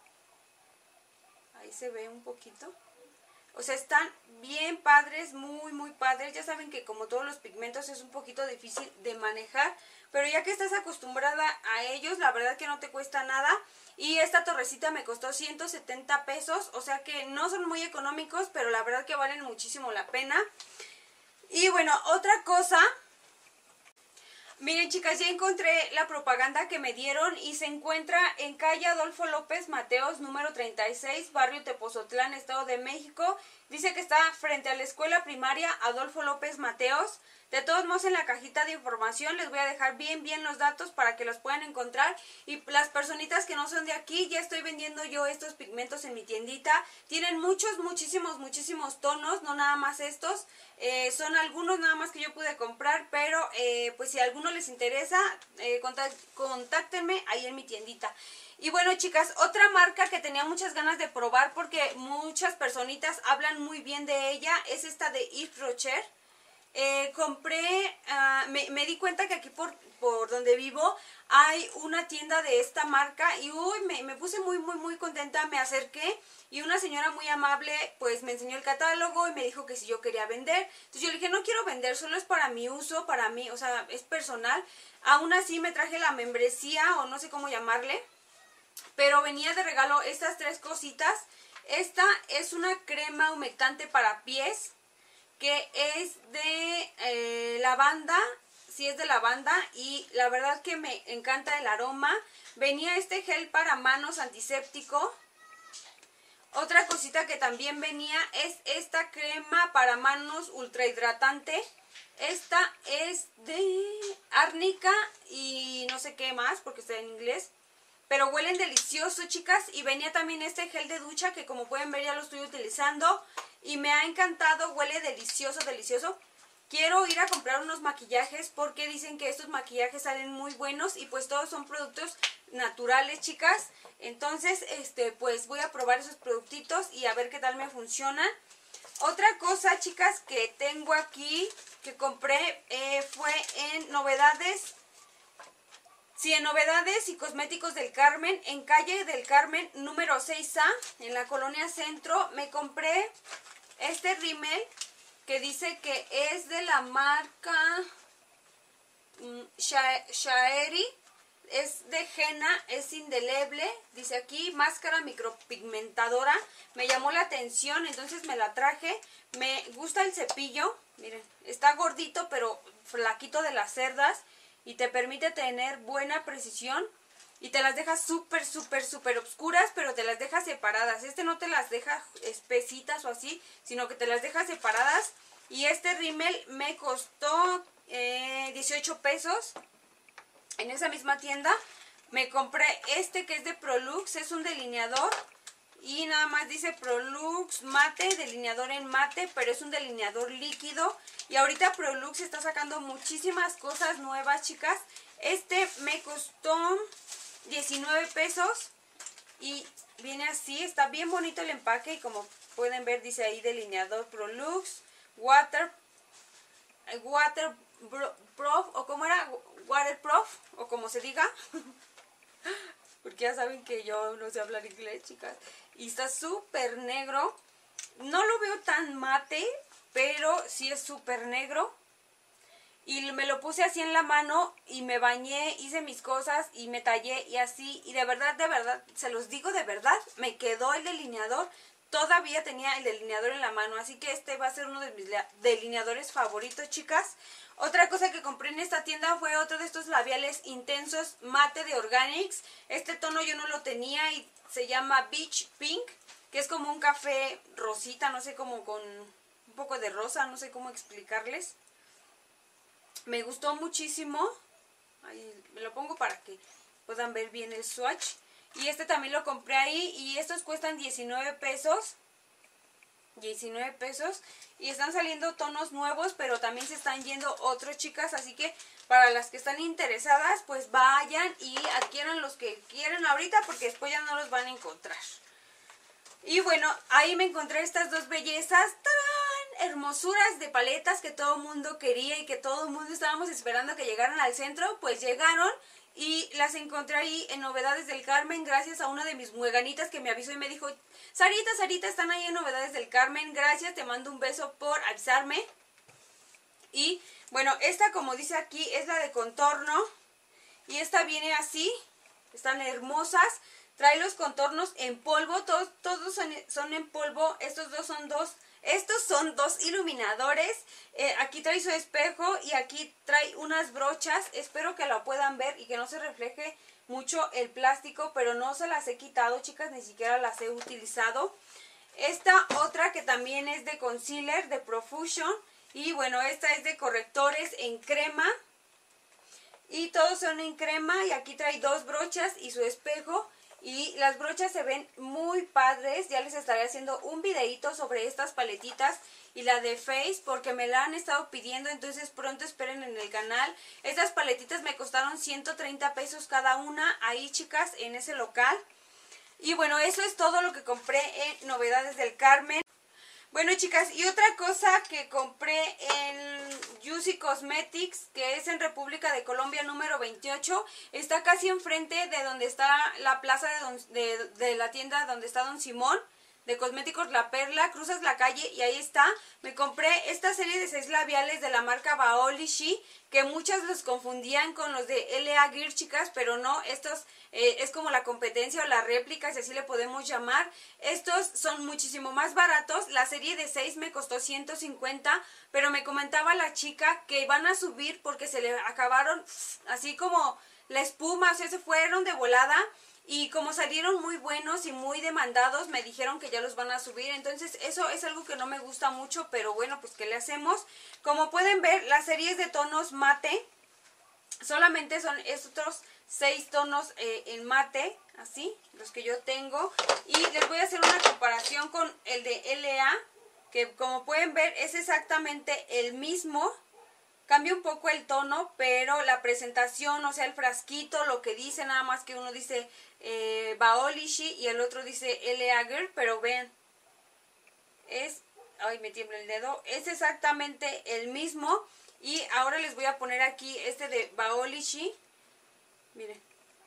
ahí se ve un poquito. O sea, están bien padres, muy muy padres. Ya saben que como todos los pigmentos es un poquito difícil de manejar, pero ya que estás acostumbrada a ellos, la verdad que no te cuesta nada. Y esta torrecita me costó ciento setenta pesos, o sea que no son muy económicos, pero la verdad que valen muchísimo la pena. Y bueno, otra cosa... Miren, chicas, ya encontré la propaganda que me dieron y se encuentra en calle Adolfo López Mateos, número treinta y seis, barrio Tepozotlán, Estado de México. Dice que está frente a la escuela primaria Adolfo López Mateos. De todos modos, en la cajita de información les voy a dejar bien bien los datos para que los puedan encontrar. Y las personitas que no son de aquí, ya estoy vendiendo yo estos pigmentos en mi tiendita. Tienen muchos, muchísimos, muchísimos tonos, no nada más estos. Eh, son algunos nada más que yo pude comprar, pero eh, pues si a alguno les interesa, eh, contact, contáctenme ahí en mi tiendita. Y bueno, chicas, otra marca que tenía muchas ganas de probar porque muchas personitas hablan muy bien de ella es esta de Yves Rocher. Eh, compré, uh, me, me di cuenta que aquí por, por donde vivo hay una tienda de esta marca y uy, me, me puse muy muy muy contenta, me acerqué y una señora muy amable pues me enseñó el catálogo y me dijo que si yo quería vender. Entonces yo le dije, no quiero vender, solo es para mi uso, para mí, o sea, es personal. Aún así me traje la membresía o no sé cómo llamarle, pero venía de regalo estas tres cositas. Esta es una crema humectante para pies, que es de eh, lavanda, sí es de lavanda y la verdad que me encanta el aroma. Venía este gel para manos antiséptico. Otra cosita que también venía es esta crema para manos ultra hidratante. Esta es de árnica y no sé qué más porque está en inglés. Pero huelen delicioso, chicas. Y venía también este gel de ducha que como pueden ver ya lo estoy utilizando. Y me ha encantado, huele delicioso, delicioso. Quiero ir a comprar unos maquillajes porque dicen que estos maquillajes salen muy buenos. Y pues todos son productos naturales, chicas. Entonces, este, pues voy a probar esos productitos y a ver qué tal me funcionan. Otra cosa, chicas, que tengo aquí, que compré, eh, fue en Novedades... Sí, en Novedades y Cosméticos del Carmen, en calle del Carmen número seis A, en la colonia Centro, me compré este rímel que dice que es de la marca um, Shaeri, es de henna, es indeleble, dice aquí, máscara micropigmentadora, me llamó la atención, entonces me la traje. Me gusta el cepillo, miren, está gordito pero flaquito de las cerdas. Y te permite tener buena precisión y te las deja súper, súper, súper oscuras, pero te las deja separadas. Este no te las deja espesitas o así, sino que te las deja separadas. Y este rímel me costó eh, dieciocho pesos en esa misma tienda. Me compré este que es de Prolux, es un delineador. Y nada más dice Prolux mate, delineador en mate, pero es un delineador líquido. Y ahorita Prolux está sacando muchísimas cosas nuevas, chicas. Este me costó diecinueve pesos y viene así. Está bien bonito el empaque y como pueden ver dice ahí delineador Prolux, Water, Waterproof, o como era, Waterproof, o como se diga. Porque ya saben que yo no sé hablar inglés, chicas. Y está súper negro. No lo veo tan mate, pero sí es súper negro. Y me lo puse así en la mano y me bañé, hice mis cosas y me tallé y así. Y de verdad, de verdad, se los digo de verdad, me quedó el delineador. Todavía tenía el delineador en la mano, así que este va a ser uno de mis delineadores favoritos, chicas. Otra cosa que compré en esta tienda fue otro de estos labiales intensos mate de Organics. Este tono yo no lo tenía y se llama Beach Pink. que es como un café rosita, no sé, como con un poco de rosa, no sé cómo explicarles. Me gustó muchísimo. Ahí me lo pongo para que puedan ver bien el swatch. Y este también lo compré ahí y estos cuestan diecinueve pesos. diecinueve pesos. Y están saliendo tonos nuevos, pero también se están yendo otros, chicas. Así que para las que están interesadas, pues vayan y adquieran los que quieren ahorita, porque después ya no los van a encontrar. Y bueno, ahí me encontré estas dos bellezas. ¡Tarán! Hermosuras de paletas que todo el mundo quería y que todo el mundo estábamos esperando que llegaran al centro. Pues llegaron. Y las encontré ahí en Novedades del Carmen, gracias a una de mis mueganitas que me avisó y me dijo: Sarita, Sarita, están ahí en Novedades del Carmen, gracias, te mando un beso por avisarme. Y bueno, esta, como dice aquí, es la de contorno. Y esta viene así, están hermosas. Trae los contornos en polvo, todos, todos son, son en polvo. Estos dos son dos, estos son dos iluminadores. Eh, aquí trae su espejo y aquí trae unas brochas. Espero que la puedan ver y que no se refleje mucho el plástico, pero no se las he quitado, chicas, ni siquiera las he utilizado. Esta otra que también es de concealer, de Profusion. Y bueno, esta es de correctores en crema. Y todos son en crema y aquí trae dos brochas y su espejo. Y las brochas se ven muy padres. Ya les estaré haciendo un videito sobre estas paletitas y la de Face, porque me la han estado pidiendo, entonces pronto esperen en el canal. Estas paletitas me costaron ciento treinta pesos cada una, ahí, chicas, en ese local. Y bueno, eso es todo lo que compré en Novedades del Carmen. Bueno, chicas, y otra cosa que compré en Juicy Cosmetics, que es en República de Colombia número veintiocho, está casi enfrente de donde está la plaza de, don, de, de la tienda donde está Don Simón, de Cosméticos La Perla. Cruzas la calle y ahí está. Me compré esta serie de seis labiales de la marca Baolishi, que muchas los confundían con los de L A Gear, chicas, pero no, estos eh, es como la competencia o la réplica, si así le podemos llamar. Estos son muchísimo más baratos. La serie de seis me costó ciento cincuenta, pero me comentaba la chica que van a subir porque se le acabaron así como la espuma, o sea, se fueron de volada. Y como salieron muy buenos y muy demandados, me dijeron que ya los van a subir. Entonces eso es algo que no me gusta mucho, pero bueno, pues ¿qué le hacemos? Como pueden ver, las series de tonos mate, solamente son estos seis tonos eh, en mate, así, los que yo tengo. Y les voy a hacer una comparación con el de L A, que como pueden ver es exactamente el mismo. Cambia un poco el tono, pero la presentación, o sea, el frasquito, lo que dice, nada más que uno dice eh, Baolishi y el otro dice L A Girl, pero vean, es, ay, me tiembla el dedo, es exactamente el mismo. Y ahora les voy a poner aquí este de Baolishi, miren,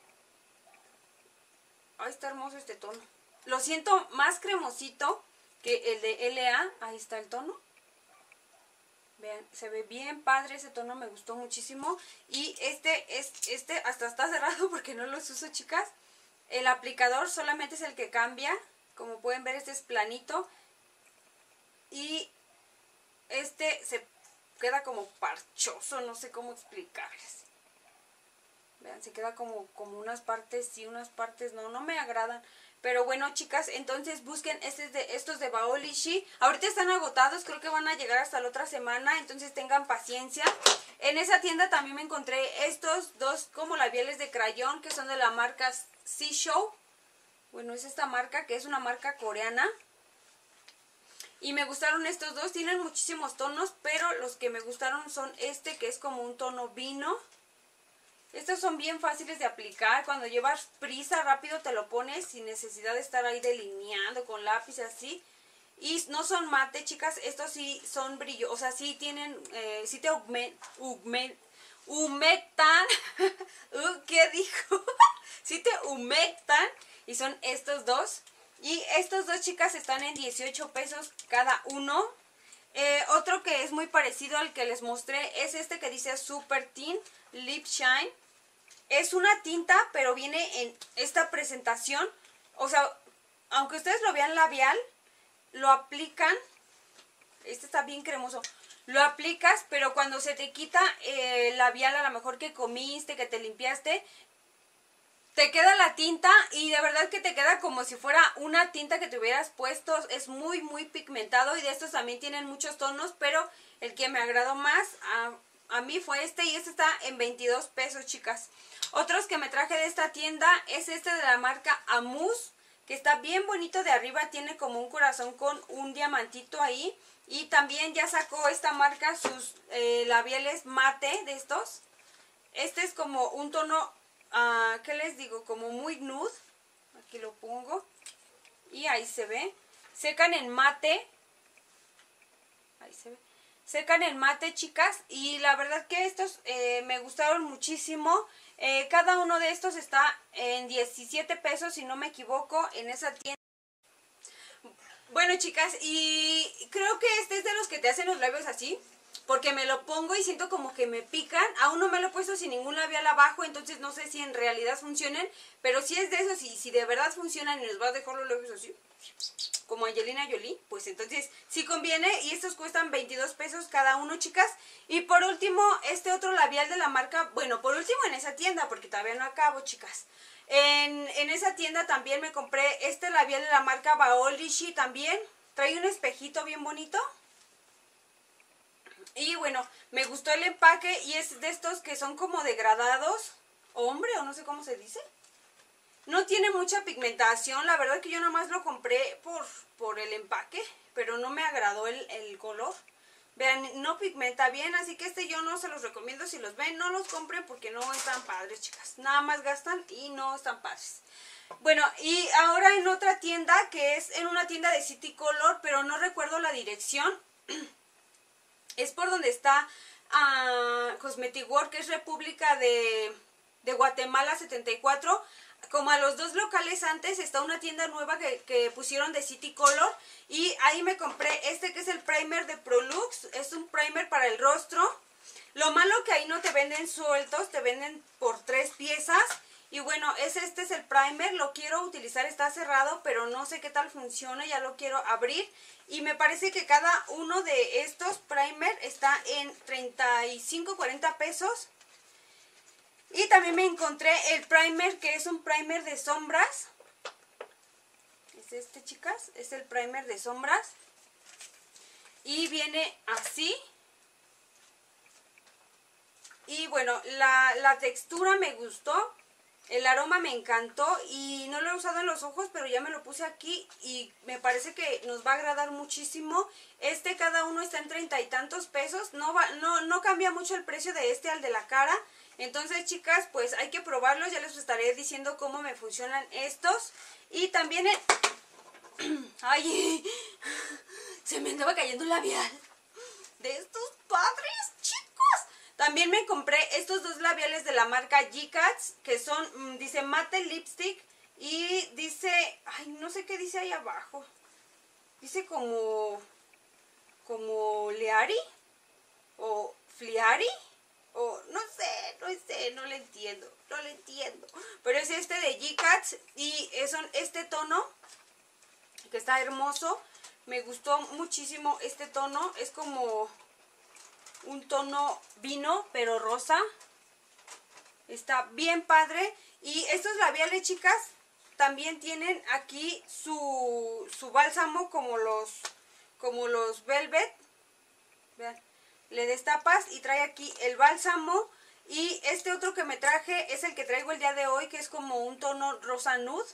ay, está hermoso este tono, lo siento más cremosito que el de L A, ahí está el tono. Vean, se ve bien padre ese tono, me gustó muchísimo. Y este, es, este hasta está cerrado porque no los uso, chicas. El aplicador solamente es el que cambia. Como pueden ver, este es planito. Y este se queda como parchoso, no sé cómo explicarles. Vean, se queda como, como unas partes sí, unas partes no, no me agradan. Pero bueno, chicas, entonces busquen este de, estos de Baolishi. Ahorita están agotados, creo que van a llegar hasta la otra semana, entonces tengan paciencia. En esa tienda también me encontré estos dos como labiales de crayón, que son de la marca Seashow. Bueno, es esta marca, que es una marca coreana. Y me gustaron estos dos, tienen muchísimos tonos, pero los que me gustaron son este, que es como un tono vino. Estos son bien fáciles de aplicar, cuando llevas prisa rápido te lo pones sin necesidad de estar ahí delineando con lápiz así. Y no son mate, chicas, estos sí son brillo, o sea, sí tienen, eh, sí te humectan, humectan, ¿qué dijo? Sí te humectan y son estos dos. Y estos dos, chicas, están en dieciocho pesos cada uno. Eh, otro que es muy parecido al que les mostré es este que dice Super Tint Lip Shine. Es una tinta, pero viene en esta presentación. O sea, aunque ustedes lo vean labial, lo aplican. Este está bien cremoso. Lo aplicas, pero cuando se te quita el labial, a lo mejor que comiste, que te limpiaste, te queda la tinta y de verdad que te queda como si fuera una tinta que te hubieras puesto. Es muy, muy pigmentado y de estos también tienen muchos tonos, pero el que me agradó más a, a mí fue este y este está en veintidós pesos, chicas. Otros que me traje de esta tienda es este de la marca Amus, que está bien bonito de arriba, tiene como un corazón con un diamantito ahí. Y también ya sacó esta marca sus eh, labiales mate de estos. Este es como un tono... Uh, ¿qué les digo? Como muy nude. Aquí lo pongo. Y ahí se ve. Secan en mate. Ahí se ve. Secan en mate, chicas. Y la verdad que estos eh, me gustaron muchísimo. Eh, cada uno de estos está en diecisiete pesos, si no me equivoco, en esa tienda. Bueno, chicas, y creo que este es de los que te hacen los labios así. Porque me lo pongo y siento como que me pican. Aún no me lo he puesto sin ningún labial abajo, entonces no sé si en realidad funcionen. Pero si es de esos y si de verdad funcionan y les va a dejar los labios así, como Angelina Jolie, pues entonces sí conviene. Y estos cuestan veintidós pesos cada uno, chicas. Y por último, este otro labial de la marca, bueno, por último en esa tienda, porque todavía no acabo, chicas. En, en esa tienda también me compré este labial de la marca Baolishi también. Trae un espejito bien bonito. Y bueno, me gustó el empaque y es de estos que son como degradados, hombre, o no sé cómo se dice. No tiene mucha pigmentación, la verdad que yo nomás lo compré por, por el empaque, pero no me agradó el, el color. Vean, no pigmenta bien, así que este yo no se los recomiendo. Si los ven, no los compren porque no están padres, chicas. Nada más gastan y no están padres. Bueno, y ahora en otra tienda, que es en una tienda de City Color, pero no recuerdo la dirección. Es por donde está uh, Cosmetic World, que es República de, de Guatemala setenta y cuatro. Como a los dos locales antes está una tienda nueva que, que pusieron de City Color. Y ahí me compré este que es el primer de Prolux. Es un primer para el rostro. Lo malo que ahí no te venden sueltos, te venden por tres piezas. Y bueno, es este es el primer, lo quiero utilizar, está cerrado, pero no sé qué tal funciona, ya lo quiero abrir. Y me parece que cada uno de estos primer está en treinta y cinco, cuarenta pesos. Y también me encontré el primer, que es un primer de sombras. Es este, chicas, es el primer de sombras. Y viene así. Y bueno, la, la textura me gustó. El aroma me encantó y no lo he usado en los ojos, pero ya me lo puse aquí y me parece que nos va a agradar muchísimo. Este cada uno está en treinta y tantos pesos, no, va, no, no cambia mucho el precio de este al de la cara. Entonces, chicas, pues hay que probarlos, ya les estaré diciendo cómo me funcionan estos. Y también, el... ay, se me andaba cayendo un labial de estos padres, chicos. También me compré estos dos labiales de la marca G-Cats, que son, dice Matte Lipstick y dice, ay, no sé qué dice ahí abajo. Dice como, como Leari o Fliari o no sé, no sé, no le entiendo, no le entiendo. Pero es este de G-Cats y es este tono que está hermoso. Me gustó muchísimo este tono, es como... un tono vino, pero rosa. Está bien padre. Y estos labiales, chicas, también tienen aquí su, su bálsamo como los, como los Velvet. Vean, le destapas y trae aquí el bálsamo. Y este otro que me traje es el que traigo el día de hoy, que es como un tono rosa nude.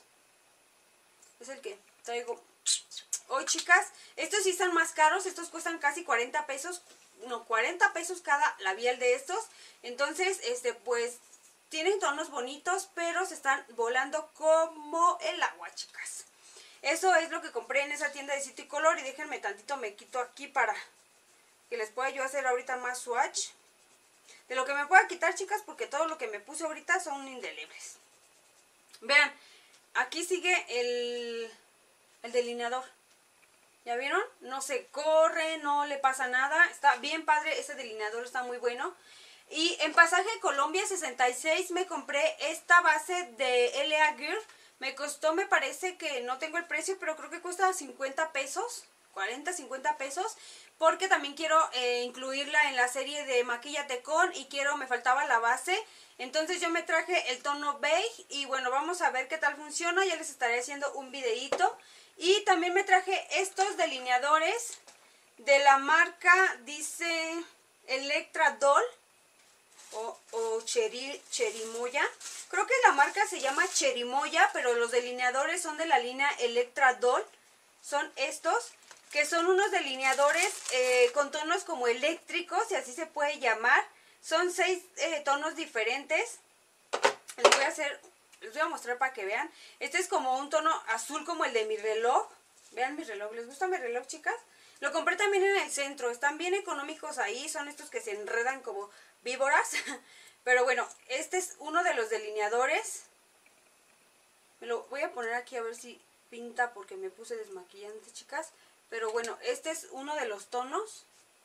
Es el que traigo hoy, chicas. Estos sí están más caros, estos cuestan casi cuarenta pesos. No, cuarenta pesos cada labial de estos. Entonces, este, pues, tienen tonos bonitos, pero se están volando como el agua, chicas. Eso es lo que compré en esa tienda de City Color. Y déjenme tantito, me quito aquí para que les pueda yo hacer ahorita más swatch. De lo que me pueda quitar, chicas, porque todo lo que me puse ahorita son indelebles. Vean, aquí sigue el, el delineador. ¿Ya vieron? No se corre, no le pasa nada. Está bien padre, ese delineador está muy bueno. Y en Pasaje Colombia sesenta y seis me compré esta base de L A Girl. Me costó, me parece que no tengo el precio, pero creo que cuesta cincuenta pesos. cuarenta, cincuenta pesos. porque también quiero eh, incluirla en la serie de Maquíllate Con, y quiero, me faltaba la base. Entonces yo me traje el tono beige y bueno, vamos a ver qué tal funciona, ya les estaré haciendo un videíto. Y también me traje estos delineadores de la marca, dice Electra Doll o, o Cheri, Cherimoya. Creo que la marca se llama Cherimoya, pero los delineadores son de la línea Electra Doll. Son estos, que son unos delineadores eh, con tonos como eléctricos, si así se puede llamar. Son seis eh, tonos diferentes. Les voy a hacer, les voy a mostrar para que vean. Este es como un tono azul como el de mi reloj. Vean mi reloj, ¿les gusta mi reloj, chicas? Lo compré también en el centro, están bien económicos ahí, son estos que se enredan como víboras. Pero bueno, este es uno de los delineadores. Me lo voy a poner aquí a ver si pinta porque me puse desmaquillante, chicas. Pero bueno, este es uno de los tonos.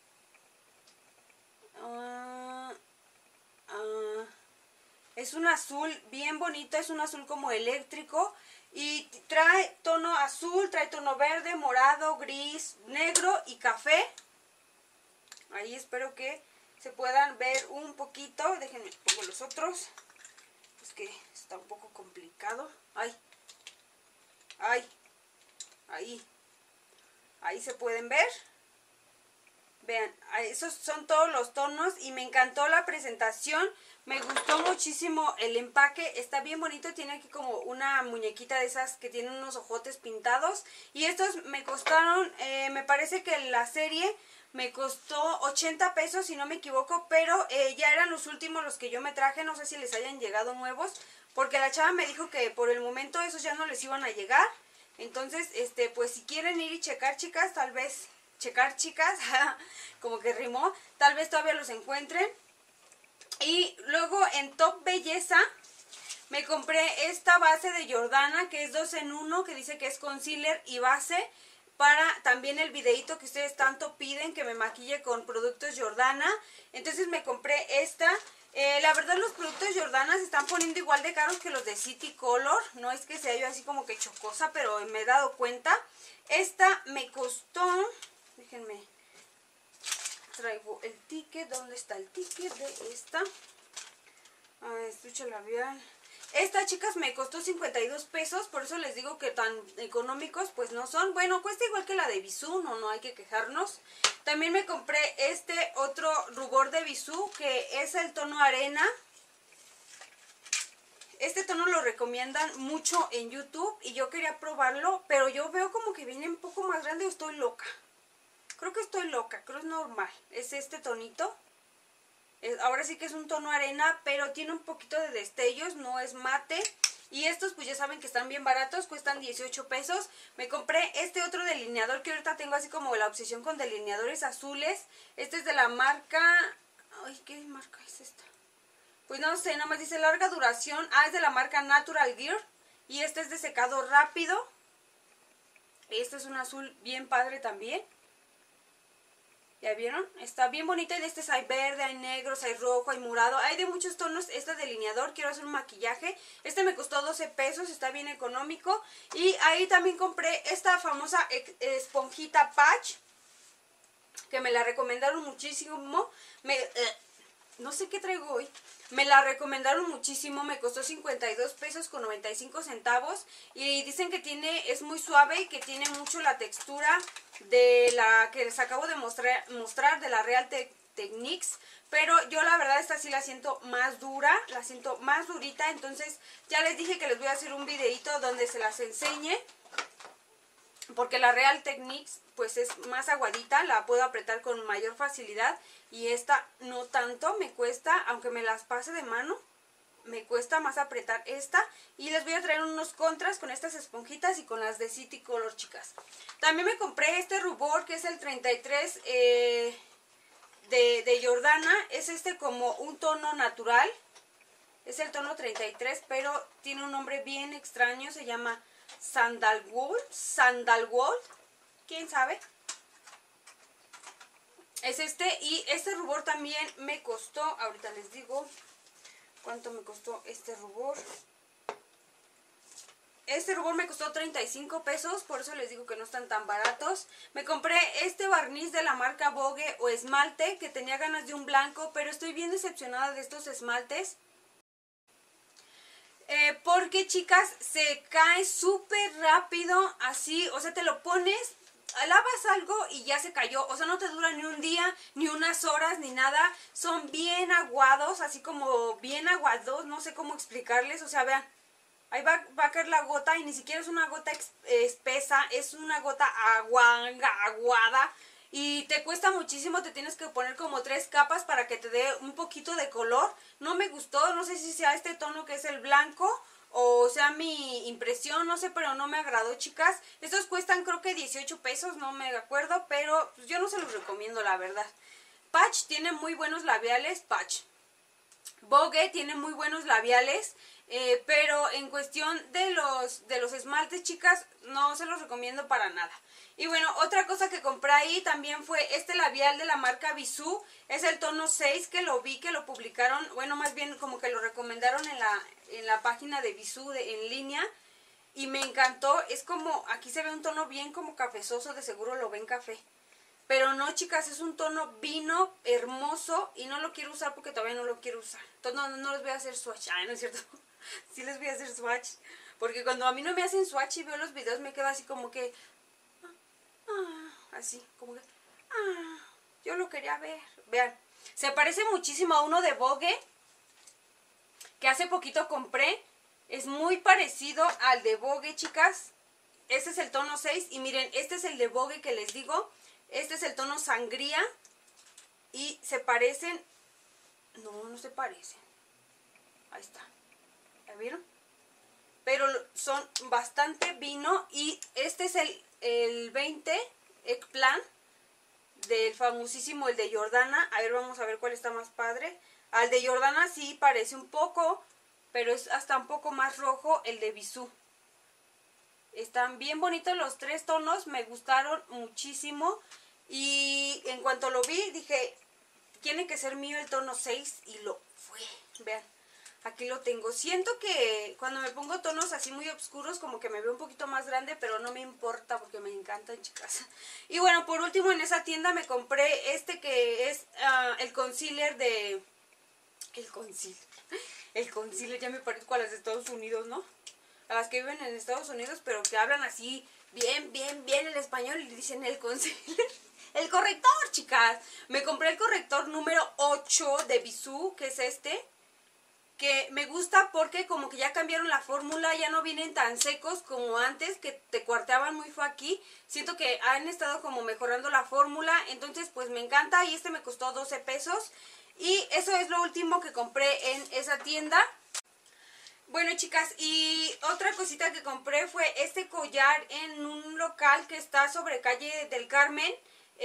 Uh, uh, es un azul bien bonito, es un azul como eléctrico. Y trae tono azul, trae tono verde, morado, gris, negro y café. Ahí espero que se puedan ver un poquito. Déjenme pongo los otros. Es que está un poco complicado. Ay, ay, ahí. Ahí se pueden ver. Vean, esos son todos los tonos y me encantó la presentación. Me gustó muchísimo el empaque, está bien bonito, tiene aquí como una muñequita de esas que tienen unos ojotes pintados. Y estos me costaron, eh, me parece que la serie me costó ochenta pesos si no me equivoco, pero eh, ya eran los últimos los que yo me traje, no sé si les hayan llegado nuevos, porque la chava me dijo que por el momento esos ya no les iban a llegar. Entonces, este, pues si quieren ir y checar, chicas, tal vez, checar, chicas, como que rimó, tal vez todavía los encuentren. Y luego en Top Belleza me compré esta base de Jordana, que es dos en uno, que dice que es concealer y base, para también el videito que ustedes tanto piden, que me maquille con productos Jordana. Entonces me compré esta. Eh, la verdad los productos Jordana se están poniendo igual de caros que los de City Color. No es que sea yo así como que chocosa, pero me he dado cuenta. Esta me costó, déjenme, traigo el ticket. ¿Dónde está el ticket de esta? A ver, estuche labial. Esta, chicas, me costó cincuenta y dos pesos, por eso les digo que tan económicos pues no son. Bueno, cuesta igual que la de Bisú, no, no hay que quejarnos. También me compré este otro rubor de Bisú, que es el tono arena. Este tono lo recomiendan mucho en YouTube y yo quería probarlo, pero yo veo como que viene un poco más grande o estoy loca. Creo que estoy loca, creo que es normal. Es este tonito. Ahora sí que es un tono arena, pero tiene un poquito de destellos, no es mate. Y estos pues ya saben que están bien baratos, cuestan dieciocho pesos. Me compré este otro delineador que ahorita tengo así como la obsesión con delineadores azules. Este es de la marca... Ay, ¿qué marca es esta? Pues no sé, nada más dice larga duración. Ah, es de la marca Natural Gear. Y este es de secado rápido. Este es un azul bien padre también. ¿Ya vieron? Está bien bonito. Y de este hay verde, hay negros, hay rojo, hay morado. Hay de muchos tonos este delineador. Quiero hacer un maquillaje. Este me costó doce pesos. Está bien económico. Y ahí también compré esta famosa esponjita patch, que me la recomendaron muchísimo. Me... Eh, no sé qué traigo hoy. Me la recomendaron muchísimo. Me costó cincuenta y dos pesos con noventa y cinco centavos. Y dicen que tiene, es muy suave y que tiene mucho la textura de la que les acabo de mostrar, mostrar de la Real Techniques. Pero yo la verdad esta sí la siento más dura. La siento más durita. Entonces ya les dije que les voy a hacer un videito donde se las enseñe. Porque la Real Techniques pues es más aguadita, la puedo apretar con mayor facilidad. Y esta no tanto, me cuesta, aunque me las pase de mano, me cuesta más apretar esta. Y les voy a traer unos contras con estas esponjitas y con las de City Color, chicas. También me compré este rubor que es el treinta y tres eh, de, de Jordana. Es este como un tono natural. Es el tono treinta y tres, pero tiene un nombre bien extraño, se llama Sandalwood, Sandalwood, ¿quién sabe? Es este, y este rubor también me costó, ahorita les digo cuánto me costó este rubor. este rubor me costó treinta y cinco pesos, por eso les digo que no están tan baratos. Me compré este barniz de la marca Vogue o esmalte, que tenía ganas de un blanco, pero estoy bien decepcionada de estos esmaltes. Eh, porque, chicas, se cae súper rápido, así, o sea, te lo pones, lavas algo y ya se cayó. O sea, no te dura ni un día, ni unas horas, ni nada. Son bien aguados, así como bien aguados, no sé cómo explicarles, o sea, vean. Ahí va, va a caer la gota y ni siquiera es una gota espesa, es una gota aguanga, aguada. Y te cuesta muchísimo, te tienes que poner como tres capas para que te dé un poquito de color. No me gustó, no sé si sea este tono que es el blanco o sea mi impresión, no sé, pero no me agradó, chicas. Estos cuestan creo que dieciocho pesos, no me acuerdo, pero pues, yo no se los recomiendo, la verdad. Patch tiene muy buenos labiales, Patch. Vogue tiene muy buenos labiales. Eh, pero en cuestión de los, de los esmaltes, chicas, no se los recomiendo para nada. Y bueno, otra cosa que compré ahí también fue este labial de la marca Bisú. Es el tono seis, que lo vi, que lo publicaron, bueno, más bien como que lo recomendaron en la, en la página de Bisú de, en línea. Y me encantó, es como, aquí se ve un tono bien como cafezoso, de seguro lo ven café. Pero no, chicas, es un tono vino hermoso y no lo quiero usar porque todavía no lo quiero usar. Entonces no, no les voy a hacer swatch. Ay, no es cierto. Sí les voy a hacer swatch. Porque cuando a mí no me hacen swatch y veo los videos me quedo así como que... Ah, así, como que... Ah, yo lo quería ver. Vean, se parece muchísimo a uno de Vogue que hace poquito compré. Es muy parecido al de Vogue, chicas. Este es el tono seis y miren, este es el de Vogue que les digo. Este es el tono sangría y se parecen... No, no se parecen. Ahí está. ¿Ya vieron? Pero son bastante vino y este es el, el veinte Eggplant del famosísimo, el de Jordana. A ver, vamos a ver cuál está más padre. Al de Jordana sí parece un poco, pero es hasta un poco más rojo el de Bisú. Están bien bonitos los tres tonos, me gustaron muchísimo. Y en cuanto lo vi, dije, tiene que ser mío el tono seis y lo fue. Vean, aquí lo tengo. Siento que cuando me pongo tonos así muy oscuros, como que me veo un poquito más grande, pero no me importa porque me encantan, chicas. Y bueno, por último, en esa tienda me compré este que es uh, el concealer de... El concealer. El concealer, ya me parezco a las de Estados Unidos, ¿no? A las que viven en Estados Unidos, pero que hablan así bien, bien, bien el español y dicen el concealer. El corrector, chicas. Me compré el corrector número ocho de Bisú, que es este. Que me gusta porque como que ya cambiaron la fórmula, ya no vienen tan secos como antes, que te cuarteaban muy feo aquí. Siento que han estado como mejorando la fórmula, entonces pues me encanta y este me costó doce pesos. Y eso es lo último que compré en esa tienda. Bueno, chicas, y otra cosita que compré fue este collar en un local que está sobre calle del Carmen.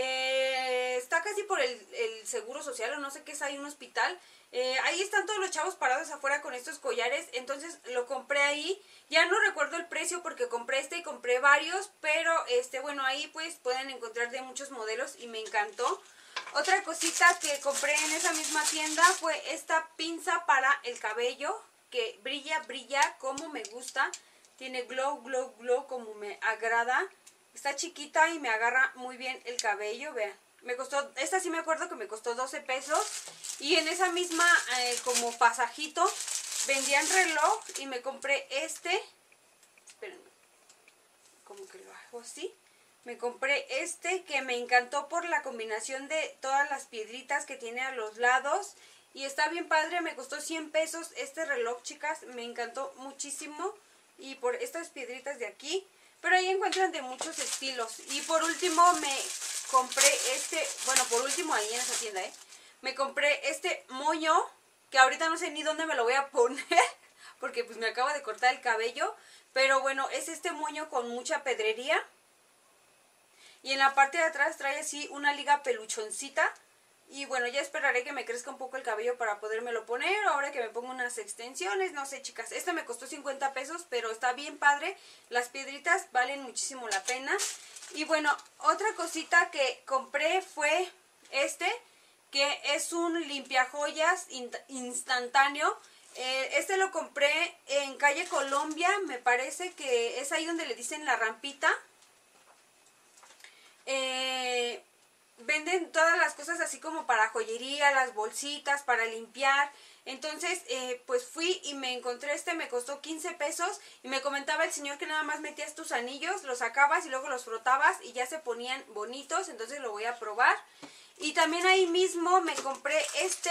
Eh, está casi por el, el Seguro Social o no sé qué es, hay un hospital. Eh, ahí están todos los chavos parados afuera con estos collares, entonces lo compré ahí. Ya no recuerdo el precio porque compré este y compré varios, pero este bueno, ahí pues pueden encontrar de muchos modelos y me encantó. Otra cosita que compré en esa misma tienda fue esta pinza para el cabello, que brilla, brilla como me gusta. Tiene glow, glow, glow como me agrada. Está chiquita y me agarra muy bien el cabello, vean. Me costó, esta sí me acuerdo que me costó doce pesos. Y en esa misma eh, como pasajito vendían reloj y me compré este. Espérenme, como que lo hago así. Me compré este que me encantó por la combinación de todas las piedritas que tiene a los lados. Y está bien padre, me costó cien pesos este reloj, chicas. Me encantó muchísimo. Y por estas piedritas de aquí. Pero ahí encuentran de muchos estilos. Y por último me compré este, bueno, por último ahí en esa tienda, ¿eh? Me compré este moño, que ahorita no sé ni dónde me lo voy a poner, porque pues me acabo de cortar el cabello. Pero bueno, es este moño con mucha pedrería. Y en la parte de atrás trae así una liga peluchoncita. Y bueno, ya esperaré que me crezca un poco el cabello para podérmelo poner. Ahora que me pongo unas extensiones, no sé, chicas. Este me costó cincuenta pesos, pero está bien padre. Las piedritas valen muchísimo la pena. Y bueno, otra cosita que compré fue este, que es un limpiajoyas instantáneo. Eh, este lo compré en calle Colombia, me parece que es ahí donde le dicen la rampita. Eh, venden todas las cosas así como para joyería, las bolsitas, para limpiar. Entonces, eh, pues fui y me encontré este, me costó quince pesos. Y me comentaba el señor que nada más metías tus anillos, los sacabas y luego los frotabas y ya se ponían bonitos. Entonces lo voy a probar. Y también ahí mismo me compré este.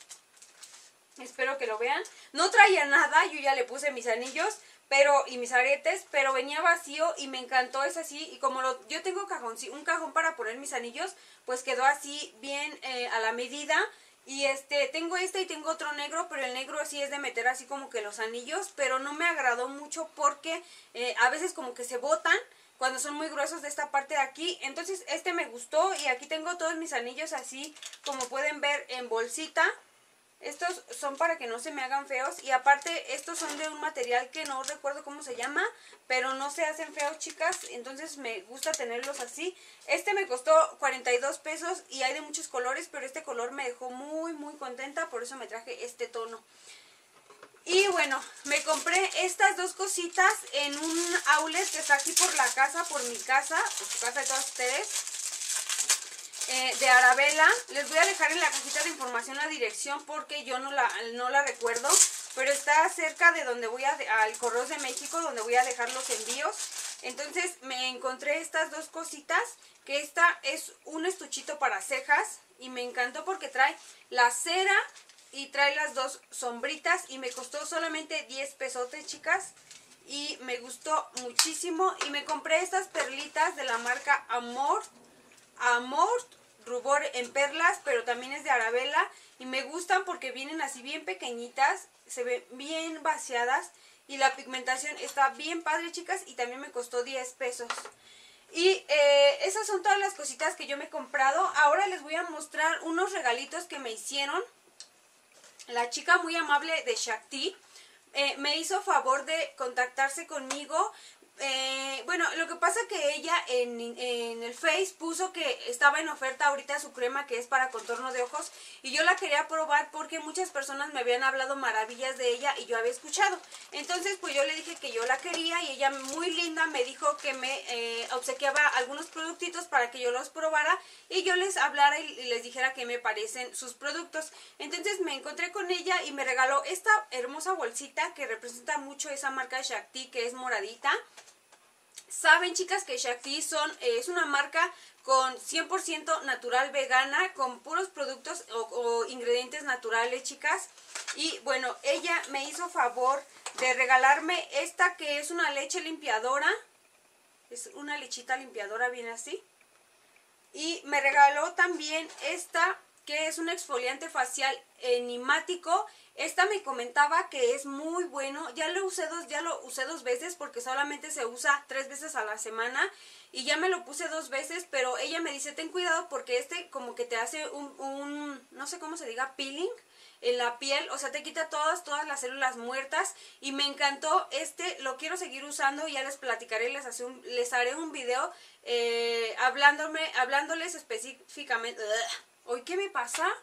Espero que lo vean. No traía nada, yo ya le puse mis anillos pero y mis aretes, pero venía vacío y me encantó, es así. Y como lo, yo tengo cajón, un cajón para poner mis anillos, pues quedó así bien eh, a la medida. Y este, tengo este y tengo otro negro, pero el negro sí es de meter así como que los anillos, pero no me agradó mucho porque eh, a veces como que se botan cuando son muy gruesos de esta parte de aquí. Entonces este me gustó y aquí tengo todos mis anillos así, como pueden ver, en bolsita. Estos son para que no se me hagan feos y aparte estos son de un material que no recuerdo cómo se llama, pero no se hacen feos, chicas, entonces me gusta tenerlos así. Este me costó cuarenta y dos pesos y hay de muchos colores, pero este color me dejó muy muy contenta, por eso me traje este tono. Y bueno, me compré estas dos cositas en un outlet que está aquí por la casa, por mi casa, por su casa de todos ustedes. Eh, de Arabella. Les voy a dejar en la cajita de información la dirección porque yo no la, no la recuerdo, pero está cerca de donde voy a, al Correos de México, donde voy a dejar los envíos. Entonces me encontré estas dos cositas, que esta es un estuchito para cejas y me encantó porque trae la cera y trae las dos sombritas y me costó solamente diez pesotes, chicas, y me gustó muchísimo. Y me compré estas perlitas de la marca Amor Amor Rubor en perlas, pero también es de Arabella y me gustan porque vienen así bien pequeñitas, se ven bien vaciadas y la pigmentación está bien padre, chicas, y también me costó diez pesos. Y eh, esas son todas las cositas que yo me he comprado. Ahora les voy a mostrar unos regalitos que me hicieron. La chica muy amable de Shakti eh, me hizo favor de contactarse conmigo. Eh, bueno, lo que pasa que ella en, en el Face puso que estaba en oferta ahorita su crema que es para contorno de ojos y yo la quería probar porque muchas personas me habían hablado maravillas de ella y yo había escuchado. Entonces pues yo le dije que yo la quería y ella muy linda me dijo que me eh, obsequiaba algunos productitos para que yo los probara y yo les hablara y les dijera qué me parecen sus productos. Entonces me encontré con ella y me regaló esta hermosa bolsita que representa mucho esa marca de Shakti, que es moradita. Saben, chicas, que Shakti son, eh, es una marca con cien por ciento natural, vegana, con puros productos o, o ingredientes naturales, chicas. Y bueno, ella me hizo favor de regalarme esta que es una leche limpiadora. Es una lechita limpiadora bien así. Y me regaló también esta que es un exfoliante facial enzimático. Esta me comentaba que es muy bueno, ya lo usé dos, ya lo usé dos veces porque solamente se usa tres veces a la semana y ya me lo puse dos veces, pero ella me dice ten cuidado porque este como que te hace un, un no sé cómo se diga, peeling en la piel, o sea te quita todas, todas las células muertas y me encantó este, lo quiero seguir usando y ya les platicaré, les, hace un, les haré un video eh, hablándome, hablándoles específicamente, ¿hoy qué me pasa?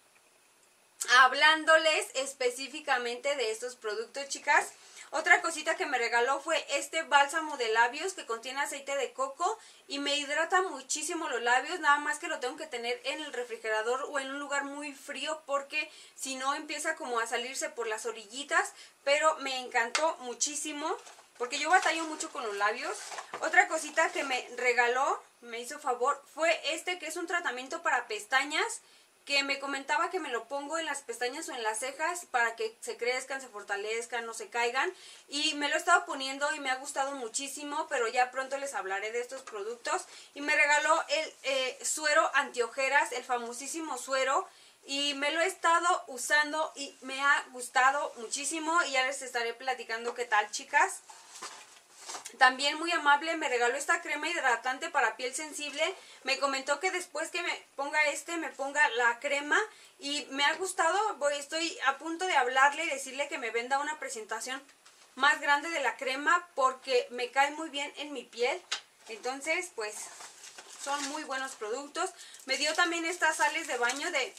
Hablándoles específicamente de estos productos, chicas. Otra cosita que me regaló fue este bálsamo de labios que contiene aceite de coco y me hidrata muchísimo los labios, nada más que lo tengo que tener en el refrigerador o en un lugar muy frío porque si no empieza como a salirse por las orillitas, pero me encantó muchísimo porque yo batallo mucho con los labios. Otra cosita que me regaló, me hizo favor, fue este que es un tratamiento para pestañas, que me comentaba que me lo pongo en las pestañas o en las cejas para que se crezcan, se fortalezcan, no se caigan. Y me lo he estado poniendo y me ha gustado muchísimo, pero ya pronto les hablaré de estos productos. Y me regaló el eh, suero antiojeras, el famosísimo suero. Y me lo he estado usando y me ha gustado muchísimo y ya les estaré platicando qué tal, chicas. También muy amable me regaló esta crema hidratante para piel sensible. Me comentó que después que me ponga este, me ponga la crema. Y me ha gustado, voy, estoy a punto de hablarle y decirle que me venda una presentación más grande de la crema porque me cae muy bien en mi piel. Entonces, pues, son muy buenos productos. Me dio también estas sales de baño de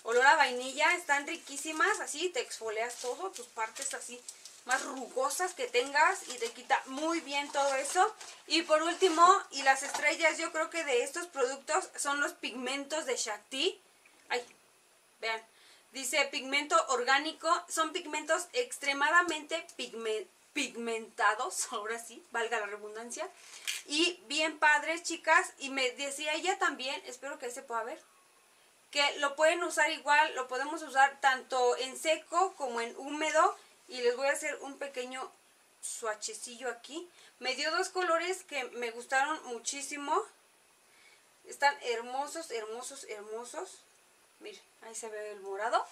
olor a vainilla, están riquísimas, así te exfolias todo, tus partes así más rugosas que tengas y te quita muy bien todo eso. Y por último, y las estrellas yo creo que de estos productos son los pigmentos de Shakti. Ay, vean, dice pigmento orgánico, son pigmentos extremadamente pigme, pigmentados, ahora sí, valga la redundancia, y bien padres, chicas. Y me decía ella también, espero que se pueda ver, que lo pueden usar igual, lo podemos usar tanto en seco como en húmedo. Y les voy a hacer un pequeño swatchecillo aquí. Me dio dos colores que me gustaron muchísimo. Están hermosos, hermosos, hermosos. Miren, ahí se ve el morado.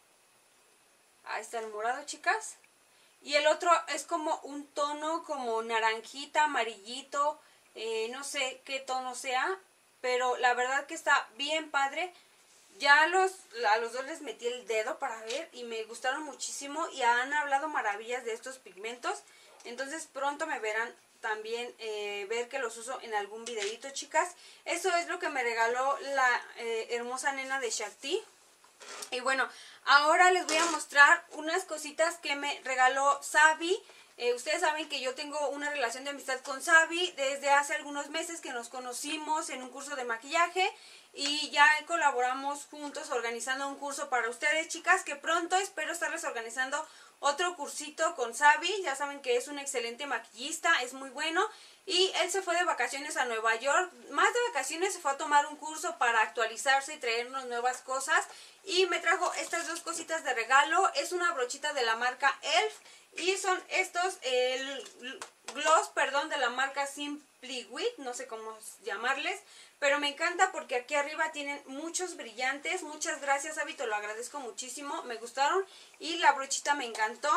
Ahí está el morado, chicas. Y el otro es como un tono como naranjita, amarillito. Eh, no sé qué tono sea, pero la verdad que está bien padre. Ya los, a los dos les metí el dedo para ver y me gustaron muchísimo y han hablado maravillas de estos pigmentos. Entonces pronto me verán también eh, ver que los uso en algún videito, chicas. Eso es lo que me regaló la eh, hermosa nena de Shakti. Y bueno, ahora les voy a mostrar unas cositas que me regaló Sabi. Eh, ustedes saben que yo tengo una relación de amistad con Sabi desde hace algunos meses que nos conocimos en un curso de maquillaje. Y ya colaboramos juntos organizando un curso para ustedes, chicas, que pronto espero estarles organizando otro cursito con Sabi. Ya saben que es un excelente maquillista, es muy bueno. Y él se fue de vacaciones a Nueva York. Más de vacaciones se fue a tomar un curso para actualizarse y traernos nuevas cosas. Y me trajo estas dos cositas de regalo. Es una brochita de la marca E L F. Y son estos el gloss, perdón, de la marca Simply With. No sé cómo llamarles. Pero me encanta porque aquí arriba tienen muchos brillantes. Muchas gracias, Abby, te lo agradezco muchísimo. Me gustaron y la brochita me encantó.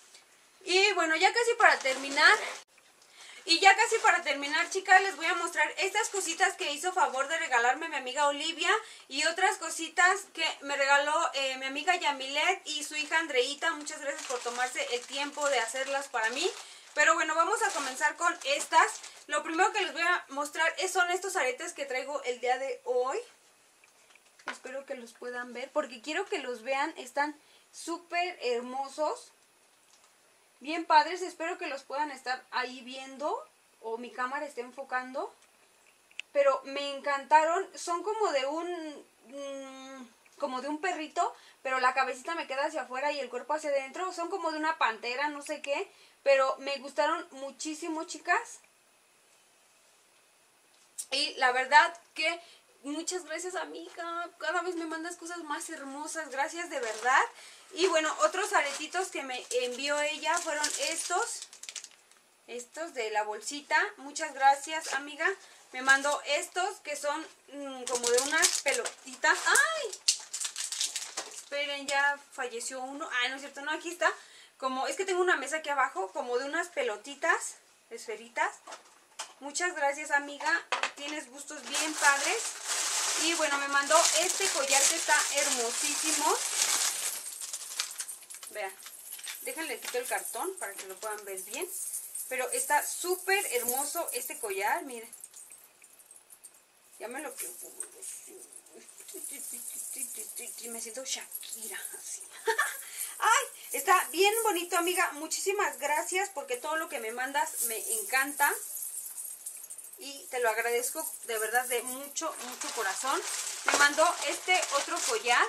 Y bueno, ya casi para terminar. Y ya casi para terminar, chicas, les voy a mostrar estas cositas que hizo favor de regalarme mi amiga Olivia. Y otras cositas que me regaló eh, mi amiga Yamilet y su hija Andreita. Muchas gracias por tomarse el tiempo de hacerlas para mí. Pero bueno, vamos a comenzar con estas. Lo primero que les voy a mostrar son estos aretes que traigo el día de hoy. Espero que los puedan ver porque quiero que los vean. Están súper hermosos. Bien padres. Espero que los puedan estar ahí viendo o mi cámara esté enfocando. Pero me encantaron. Son como de un... Mmm, como de un perrito, pero la cabecita me queda hacia afuera y el cuerpo hacia adentro. Son como de una pantera, no sé qué. Pero me gustaron muchísimo, chicas. Y la verdad que muchas gracias, amiga. Cada vez me mandas cosas más hermosas. Gracias de verdad. Y bueno, otros aretitos que me envió ella fueron estos. Estos de la bolsita. Muchas gracias, amiga. Me mandó estos que son mmm, como de unas pelotitas. ¡Ay! Esperen, ya falleció uno. Ah, no es cierto, no, aquí está. Como, es que tengo una mesa aquí abajo, como de unas pelotitas, esferitas. Muchas gracias, amiga. Tienes gustos bien padres. Y bueno, me mandó este collar que está hermosísimo. Vean. Déjenle quito el cartón para que lo puedan ver bien. Pero está súper hermoso este collar, miren. Ya me lo quiero. Me siento Shakira, así. Ay, está bien bonito, amiga. Muchísimas gracias porque todo lo que me mandas me encanta. Y te lo agradezco de verdad de mucho, mucho corazón. Me mandó este otro collar.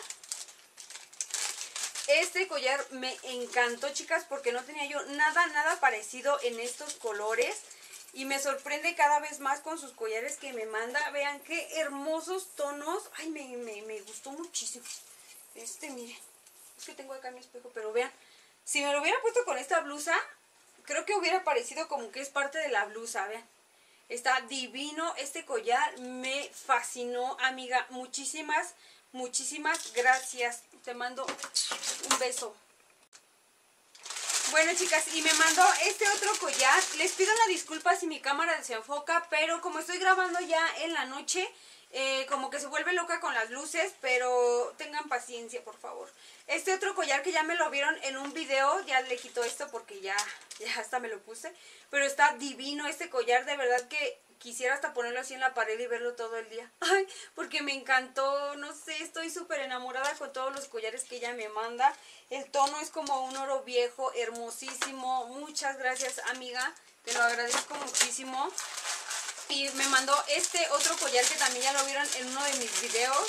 Este collar me encantó, chicas, porque no tenía yo nada, nada parecido en estos colores. Y me sorprende cada vez más con sus collares que me manda. Vean qué hermosos tonos. Ay, me, me, me gustó muchísimo. Este, miren. Es que tengo acá mi espejo, pero vean. Si me lo hubiera puesto con esta blusa, creo que hubiera parecido como que es parte de la blusa, vean. Está divino este collar. Me fascinó, amiga. Muchísimas, muchísimas gracias. Te mando un beso. Bueno, chicas, y me mandó este otro collar. Les pido una disculpa si mi cámara se enfoca, pero como estoy grabando ya en la noche, eh, como que se vuelve loca con las luces, pero tengan paciencia, por favor. Este otro collar que ya me lo vieron en un video, ya le quito esto porque ya, ya hasta me lo puse, pero está divino este collar, de verdad que quisiera hasta ponerlo así en la pared y verlo todo el día. Ay, porque me encantó, no sé, estoy súper enamorada con todos los collares que ella me manda. El tono es como un oro viejo, hermosísimo. Muchas gracias, amiga, te lo agradezco muchísimo. Y me mandó este otro collar que también ya lo vieron en uno de mis videos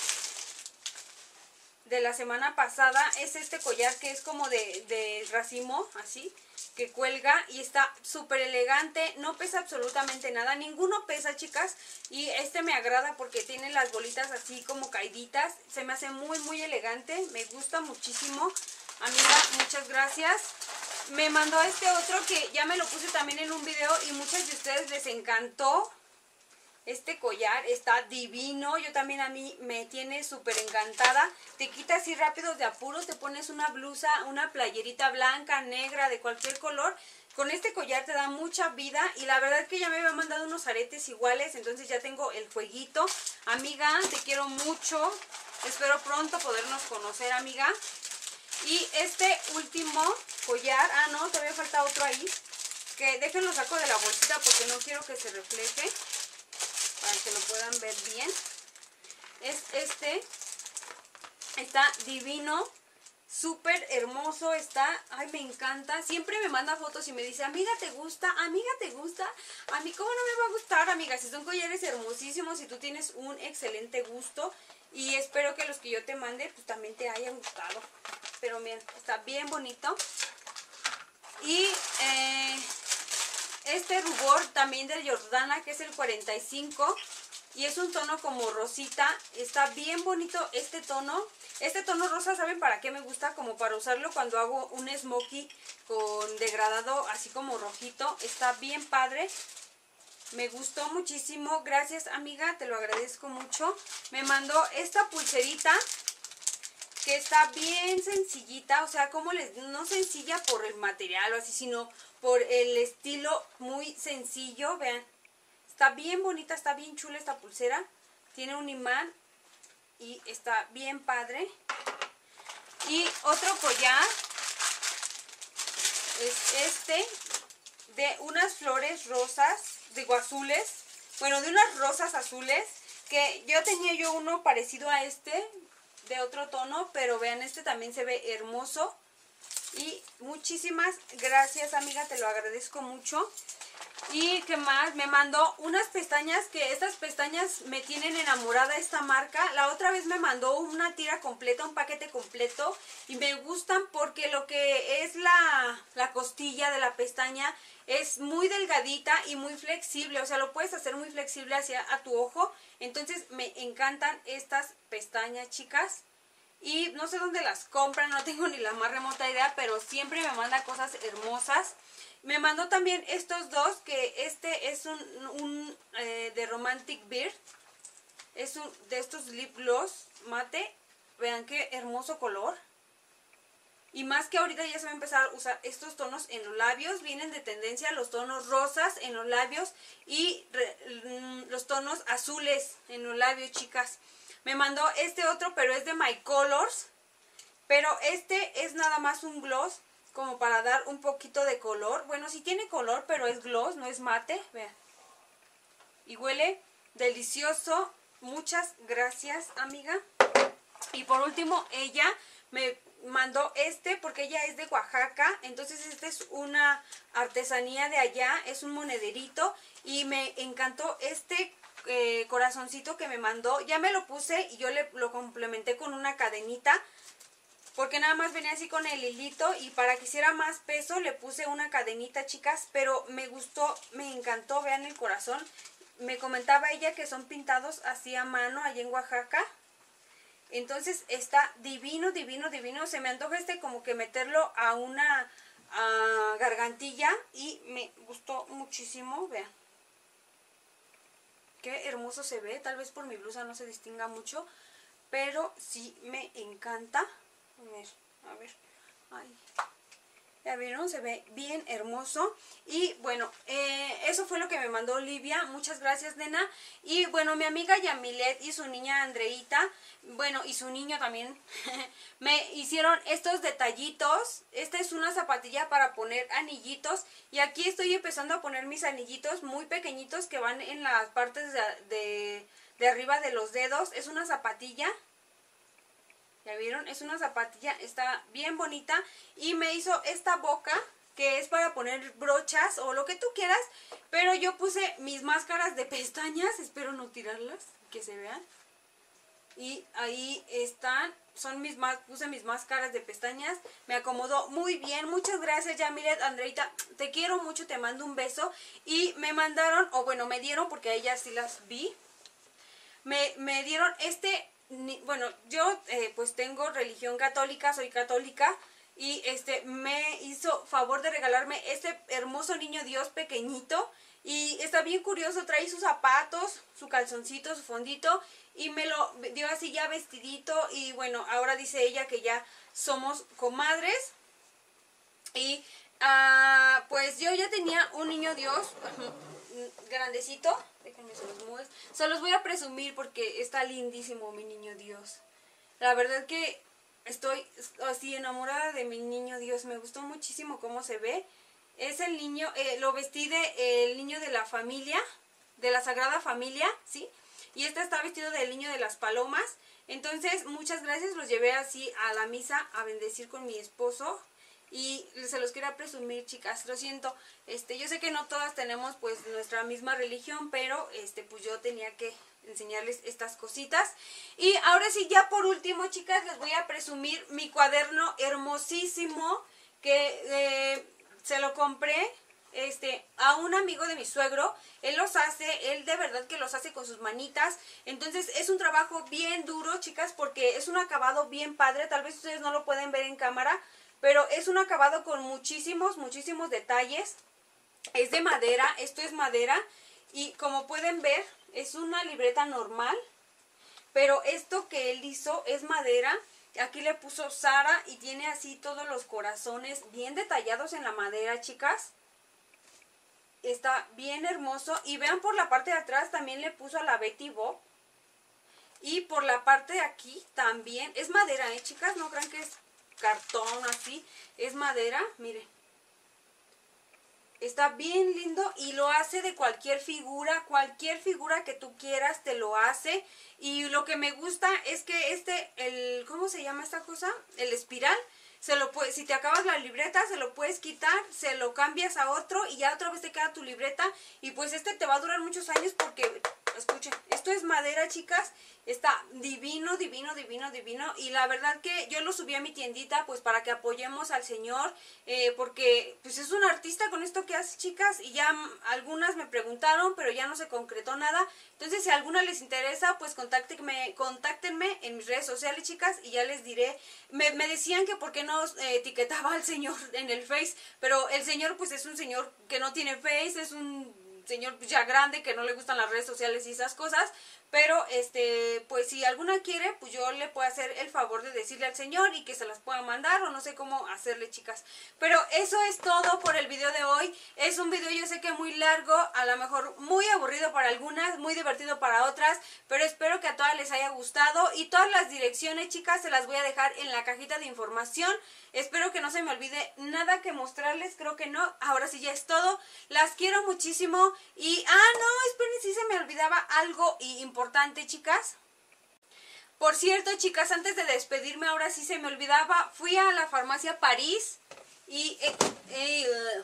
de la semana pasada. Es este collar que es como de, de racimo, así, que cuelga y está súper elegante. No pesa absolutamente nada, ninguno pesa, chicas. Y este me agrada porque tiene las bolitas así como caiditas. Se me hace muy muy elegante, me gusta muchísimo. Amiga, muchas gracias. Me mandó este otro que ya me lo puse también en un video y muchas de ustedes les encantó. Este collar está divino, yo también, a mí me tiene súper encantada. Te quita así rápido de apuros, te pones una blusa, una playerita blanca, negra, de cualquier color. Con este collar te da mucha vida y la verdad que ya me había mandado unos aretes iguales, entonces ya tengo el jueguito. Amiga, te quiero mucho, espero pronto podernos conocer, amiga. Y este último collar, ah no, todavía falta otro ahí, que déjenlo saco de la bolsita porque no quiero que se refleje, para que lo puedan ver bien. Es este, está divino, súper hermoso, está, ay, me encanta. Siempre me manda fotos y me dice, amiga, ¿te gusta? Amiga, ¿te gusta? A mí, ¿cómo no me va a gustar, amiga? Si son collares hermosísimos y tú tienes un excelente gusto. Y espero que los que yo te mande, pues también te hayan gustado. Pero miren, está bien bonito. Y eh, este rubor también del Jordana, que es el cuarenta y cinco. Y es un tono como rosita. Está bien bonito este tono. Este tono rosa, ¿saben para qué me gusta? Como para usarlo cuando hago un smokey con degradado así como rojito. Está bien padre. Me gustó muchísimo. Gracias, amiga, te lo agradezco mucho. Me mandó esta pulserita que está bien sencillita. O sea, como les, no sencilla por el material o así, sino por el estilo muy sencillo. Vean, está bien bonita, está bien chula esta pulsera. Tiene un imán y está bien padre. Y otro collar es este, de unas flores rosas, digo azules, bueno, de unas rosas azules, que yo tenía yo uno parecido a este, de otro tono, pero vean, este también se ve hermoso. Y muchísimas gracias, amiga, te lo agradezco mucho. Y qué más, me mandó unas pestañas, que estas pestañas me tienen enamorada esta marca. La otra vez me mandó una tira completa, un paquete completo, y me gustan porque lo que es la, la costilla de la pestaña es muy delgadita y muy flexible. O sea, lo puedes hacer muy flexible hacia a tu ojo. Entonces me encantan estas pestañas, chicas. Y no sé dónde las compran, no tengo ni la más remota idea, pero siempre me manda cosas hermosas. Me mandó también estos dos, que este es un, un eh, de Romantic Beard. Es un de estos lip gloss mate. Vean qué hermoso color. Y más que ahorita ya se va a empezar a usar estos tonos en los labios. Vienen de tendencia los tonos rosas en los labios y re, los tonos azules en los labios, chicas. Me mandó este otro, pero es de My Colors. Pero este es nada más un gloss, como para dar un poquito de color. Bueno, sí tiene color, pero es gloss, no es mate. Vean. Y huele delicioso. Muchas gracias, amiga. Y por último, ella me mandó este porque ella es de Oaxaca. Entonces este es una artesanía de allá. Es un monederito. Y me encantó este eh, corazoncito que me mandó. Ya me lo puse y yo le, lo complementé con una cadenita, porque nada más venía así con el hilito, y para que hiciera más peso le puse una cadenita, chicas. Pero me gustó, me encantó. Vean el corazón. Me comentaba ella que son pintados así a mano allá en Oaxaca. Entonces está divino, divino, divino. Se me antoja este como que meterlo a una a gargantilla, y me gustó muchísimo. Vean. Qué hermoso se ve. Tal vez por mi blusa no se distinga mucho, pero sí me encanta. A ver, a ver. Ay. Ya vieron, se ve bien hermoso. Y bueno, eh, eso fue lo que me mandó Olivia. Muchas gracias, nena. Y bueno, mi amiga Yamilet y su niña Andreita, bueno, y su niño también, me hicieron estos detallitos. Esta es una zapatilla para poner anillitos. Y aquí estoy empezando a poner mis anillitos muy pequeñitos que van en las partes de, de, de arriba de los dedos. Es una zapatilla. ¿Ya vieron? Es una zapatilla, está bien bonita. Y me hizo esta boca, que es para poner brochas o lo que tú quieras. Pero yo puse mis máscaras de pestañas, espero no tirarlas, que se vean. Y ahí están, son mis puse mis máscaras de pestañas. Me acomodó muy bien, muchas gracias Yamilet, Andreita. Te quiero mucho, te mando un beso. Y me mandaron, o bueno, me dieron, porque a ellas sí las vi. Me, me dieron este... Bueno, yo eh, pues tengo religión católica, soy católica y este me hizo favor de regalarme este hermoso niño Dios pequeñito y está bien curioso, trae sus zapatos, su calzoncito, su fondito y me lo dio así ya vestidito y bueno, ahora dice ella que ya somos comadres y uh, pues yo ya tenía un niño Dios grandecito. Déjenme se los mueves. Se los voy a presumir porque está lindísimo mi niño Dios. La verdad que estoy así enamorada de mi niño Dios. Me gustó muchísimo cómo se ve. Es el niño, eh, lo vestí de eh, el niño de la familia, de la Sagrada Familia, ¿sí? Y este está vestido del niño de las palomas. Entonces, muchas gracias. Los llevé así a la misa a bendecir con mi esposo. Y se los quería presumir, chicas, lo siento, este, yo sé que no todas tenemos pues nuestra misma religión, pero este, pues yo tenía que enseñarles estas cositas. Y ahora sí, ya por último, chicas, les voy a presumir mi cuaderno hermosísimo, que eh, se lo compré este, a un amigo de mi suegro. Él los hace, él de verdad que los hace con sus manitas, entonces es un trabajo bien duro, chicas, porque es un acabado bien padre, tal vez ustedes no lo pueden ver en cámara, pero es un acabado con muchísimos, muchísimos detalles. Es de madera, esto es madera. Y como pueden ver, es una libreta normal. Pero esto que él hizo es madera. Aquí le puso Sara y tiene así todos los corazones bien detallados en la madera, chicas. Está bien hermoso. Y vean por la parte de atrás también le puso a la Betty Bob. Y por la parte de aquí también. Es madera, ¿eh, chicas? No crean que es cartón así, es madera, miren, está bien lindo y lo hace de cualquier figura, cualquier figura que tú quieras te lo hace. Y lo que me gusta es que este, el, ¿cómo se llama esta cosa? El espiral, se lo puede, si te acabas la libreta se lo puedes quitar, se lo cambias a otro y ya otra vez te queda tu libreta y pues este te va a durar muchos años porque, escuchen, esto es madera, chicas. Está divino, divino, divino, divino. Y la verdad que yo lo subí a mi tiendita pues para que apoyemos al señor. Eh, porque pues es un artista con esto que hace, chicas. Y ya algunas me preguntaron, pero ya no se concretó nada. Entonces si a alguna les interesa, pues contáctenme, contáctenme en mis redes sociales, chicas. Y ya les diré. Me, me decían que por qué no eh, etiquetaba al señor en el Face. Pero el señor pues es un señor que no tiene Face. Es un señor ya grande que no le gustan las redes sociales y esas cosas. Pero, este, pues si alguna quiere, pues yo le puedo hacer el favor de decirle al señor y que se las pueda mandar o no sé cómo hacerle, chicas. Pero eso es todo por el video de hoy. Es un video yo sé que muy largo, a lo mejor muy aburrido para algunas, muy divertido para otras, pero espero que a todas les haya gustado. Y todas las direcciones, chicas, se las voy a dejar en la cajita de información. Espero que no se me olvide nada que mostrarles, creo que no. Ahora sí ya es todo. Las quiero muchísimo. Y, ah, no, esperen, sí se me olvidaba algo importante, chicas. Por cierto, chicas, antes de despedirme, ahora sí se me olvidaba, fui a la farmacia París y... Eh, eh,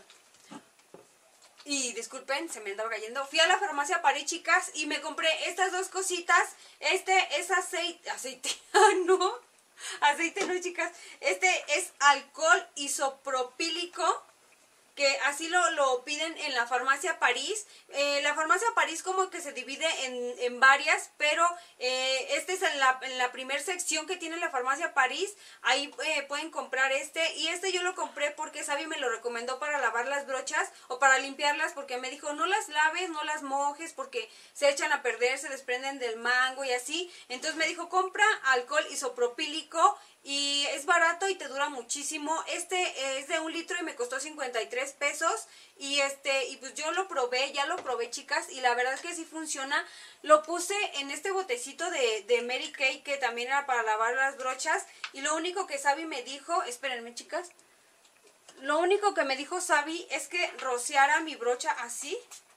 y disculpen, se me andaba cayendo. Fui a la farmacia París, chicas, y me compré estas dos cositas. Este es aceite... Aceite... Ah, no... Aceite no, chicas. Este es alcohol isopropílico, que así lo, lo piden en la farmacia París. Eh, la farmacia París como que se divide en, en varias, pero eh, este es en la, en la primera sección que tiene la farmacia París. Ahí eh, pueden comprar este. Y este yo lo compré porque Sabi me lo recomendó para lavar las brochas o para limpiarlas, porque me dijo no las laves, no las mojes porque se echan a perder, se desprenden del mango y así. Entonces me dijo compra alcohol isopropílico. Y es barato y te dura muchísimo. Este es de un litro y me costó cincuenta y tres pesos. Y este, y pues yo lo probé, ya lo probé, chicas, y la verdad es que sí funciona. Lo puse en este botecito de, de Mary Kay, que también era para lavar las brochas. Y lo único que Sabi me dijo, espérenme, chicas. Lo único que me dijo Sabi es que rociara mi brocha así,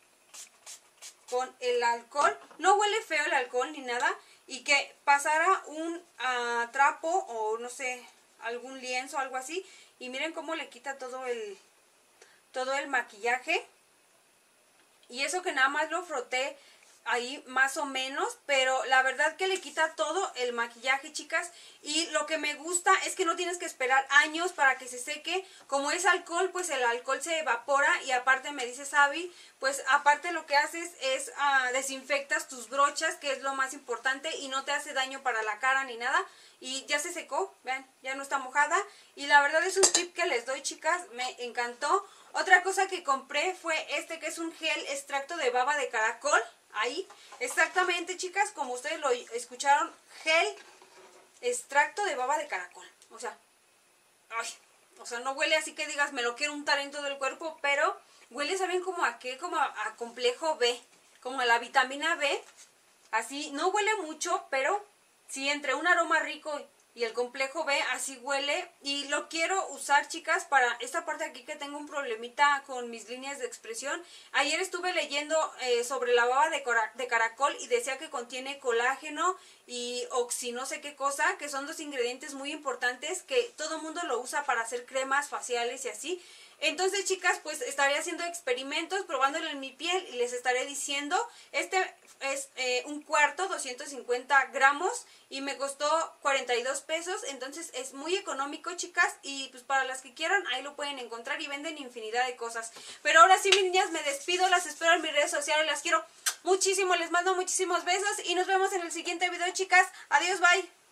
con el alcohol. No huele feo el alcohol ni nada. Y que pasara un uh, trapo o no sé, algún lienzo o algo así. Y miren cómo le quita todo el, todo el maquillaje. Y eso que nada más lo froté ahí más o menos, pero la verdad que le quita todo el maquillaje, chicas. Y lo que me gusta es que no tienes que esperar años para que se seque. Como es alcohol, pues el alcohol se evapora. Y aparte me dice Sabi, pues aparte lo que haces es uh, desinfectas tus brochas, que es lo más importante, y no te hace daño para la cara ni nada. Y ya se secó, vean, ya no está mojada. Y la verdad es un tip que les doy, chicas, me encantó. Otra cosa que compré fue este, que es un gel extracto de baba de caracol. Ahí, exactamente, chicas, como ustedes lo escucharon, gel extracto de baba de caracol. O sea, ay, o sea, no huele así que digas, me lo quiero untar en todo el cuerpo, pero huele, ¿saben como a qué? Como a, a complejo B, como a la vitamina B. Así, no huele mucho, pero sí, entre un aroma rico y el complejo B, así huele. Y lo quiero usar, chicas, para esta parte aquí que tengo un problemita con mis líneas de expresión. Ayer estuve leyendo eh, sobre la baba de, de caracol y decía que contiene colágeno y oxi no sé qué cosa, que son dos ingredientes muy importantes que todo el mundo lo usa para hacer cremas faciales y así. Entonces, chicas, pues estaré haciendo experimentos, probándolo en mi piel y les estaré diciendo. Este es eh, un cuarto, doscientos cincuenta gramos, y me costó cuarenta y dos pesos. Entonces es muy económico, chicas, y pues para las que quieran, ahí lo pueden encontrar y venden infinidad de cosas. Pero ahora sí, mis niñas, me despido, las espero en mis redes sociales, las quiero muchísimo, les mando muchísimos besos y nos vemos en el siguiente video, chicas. Adiós, bye.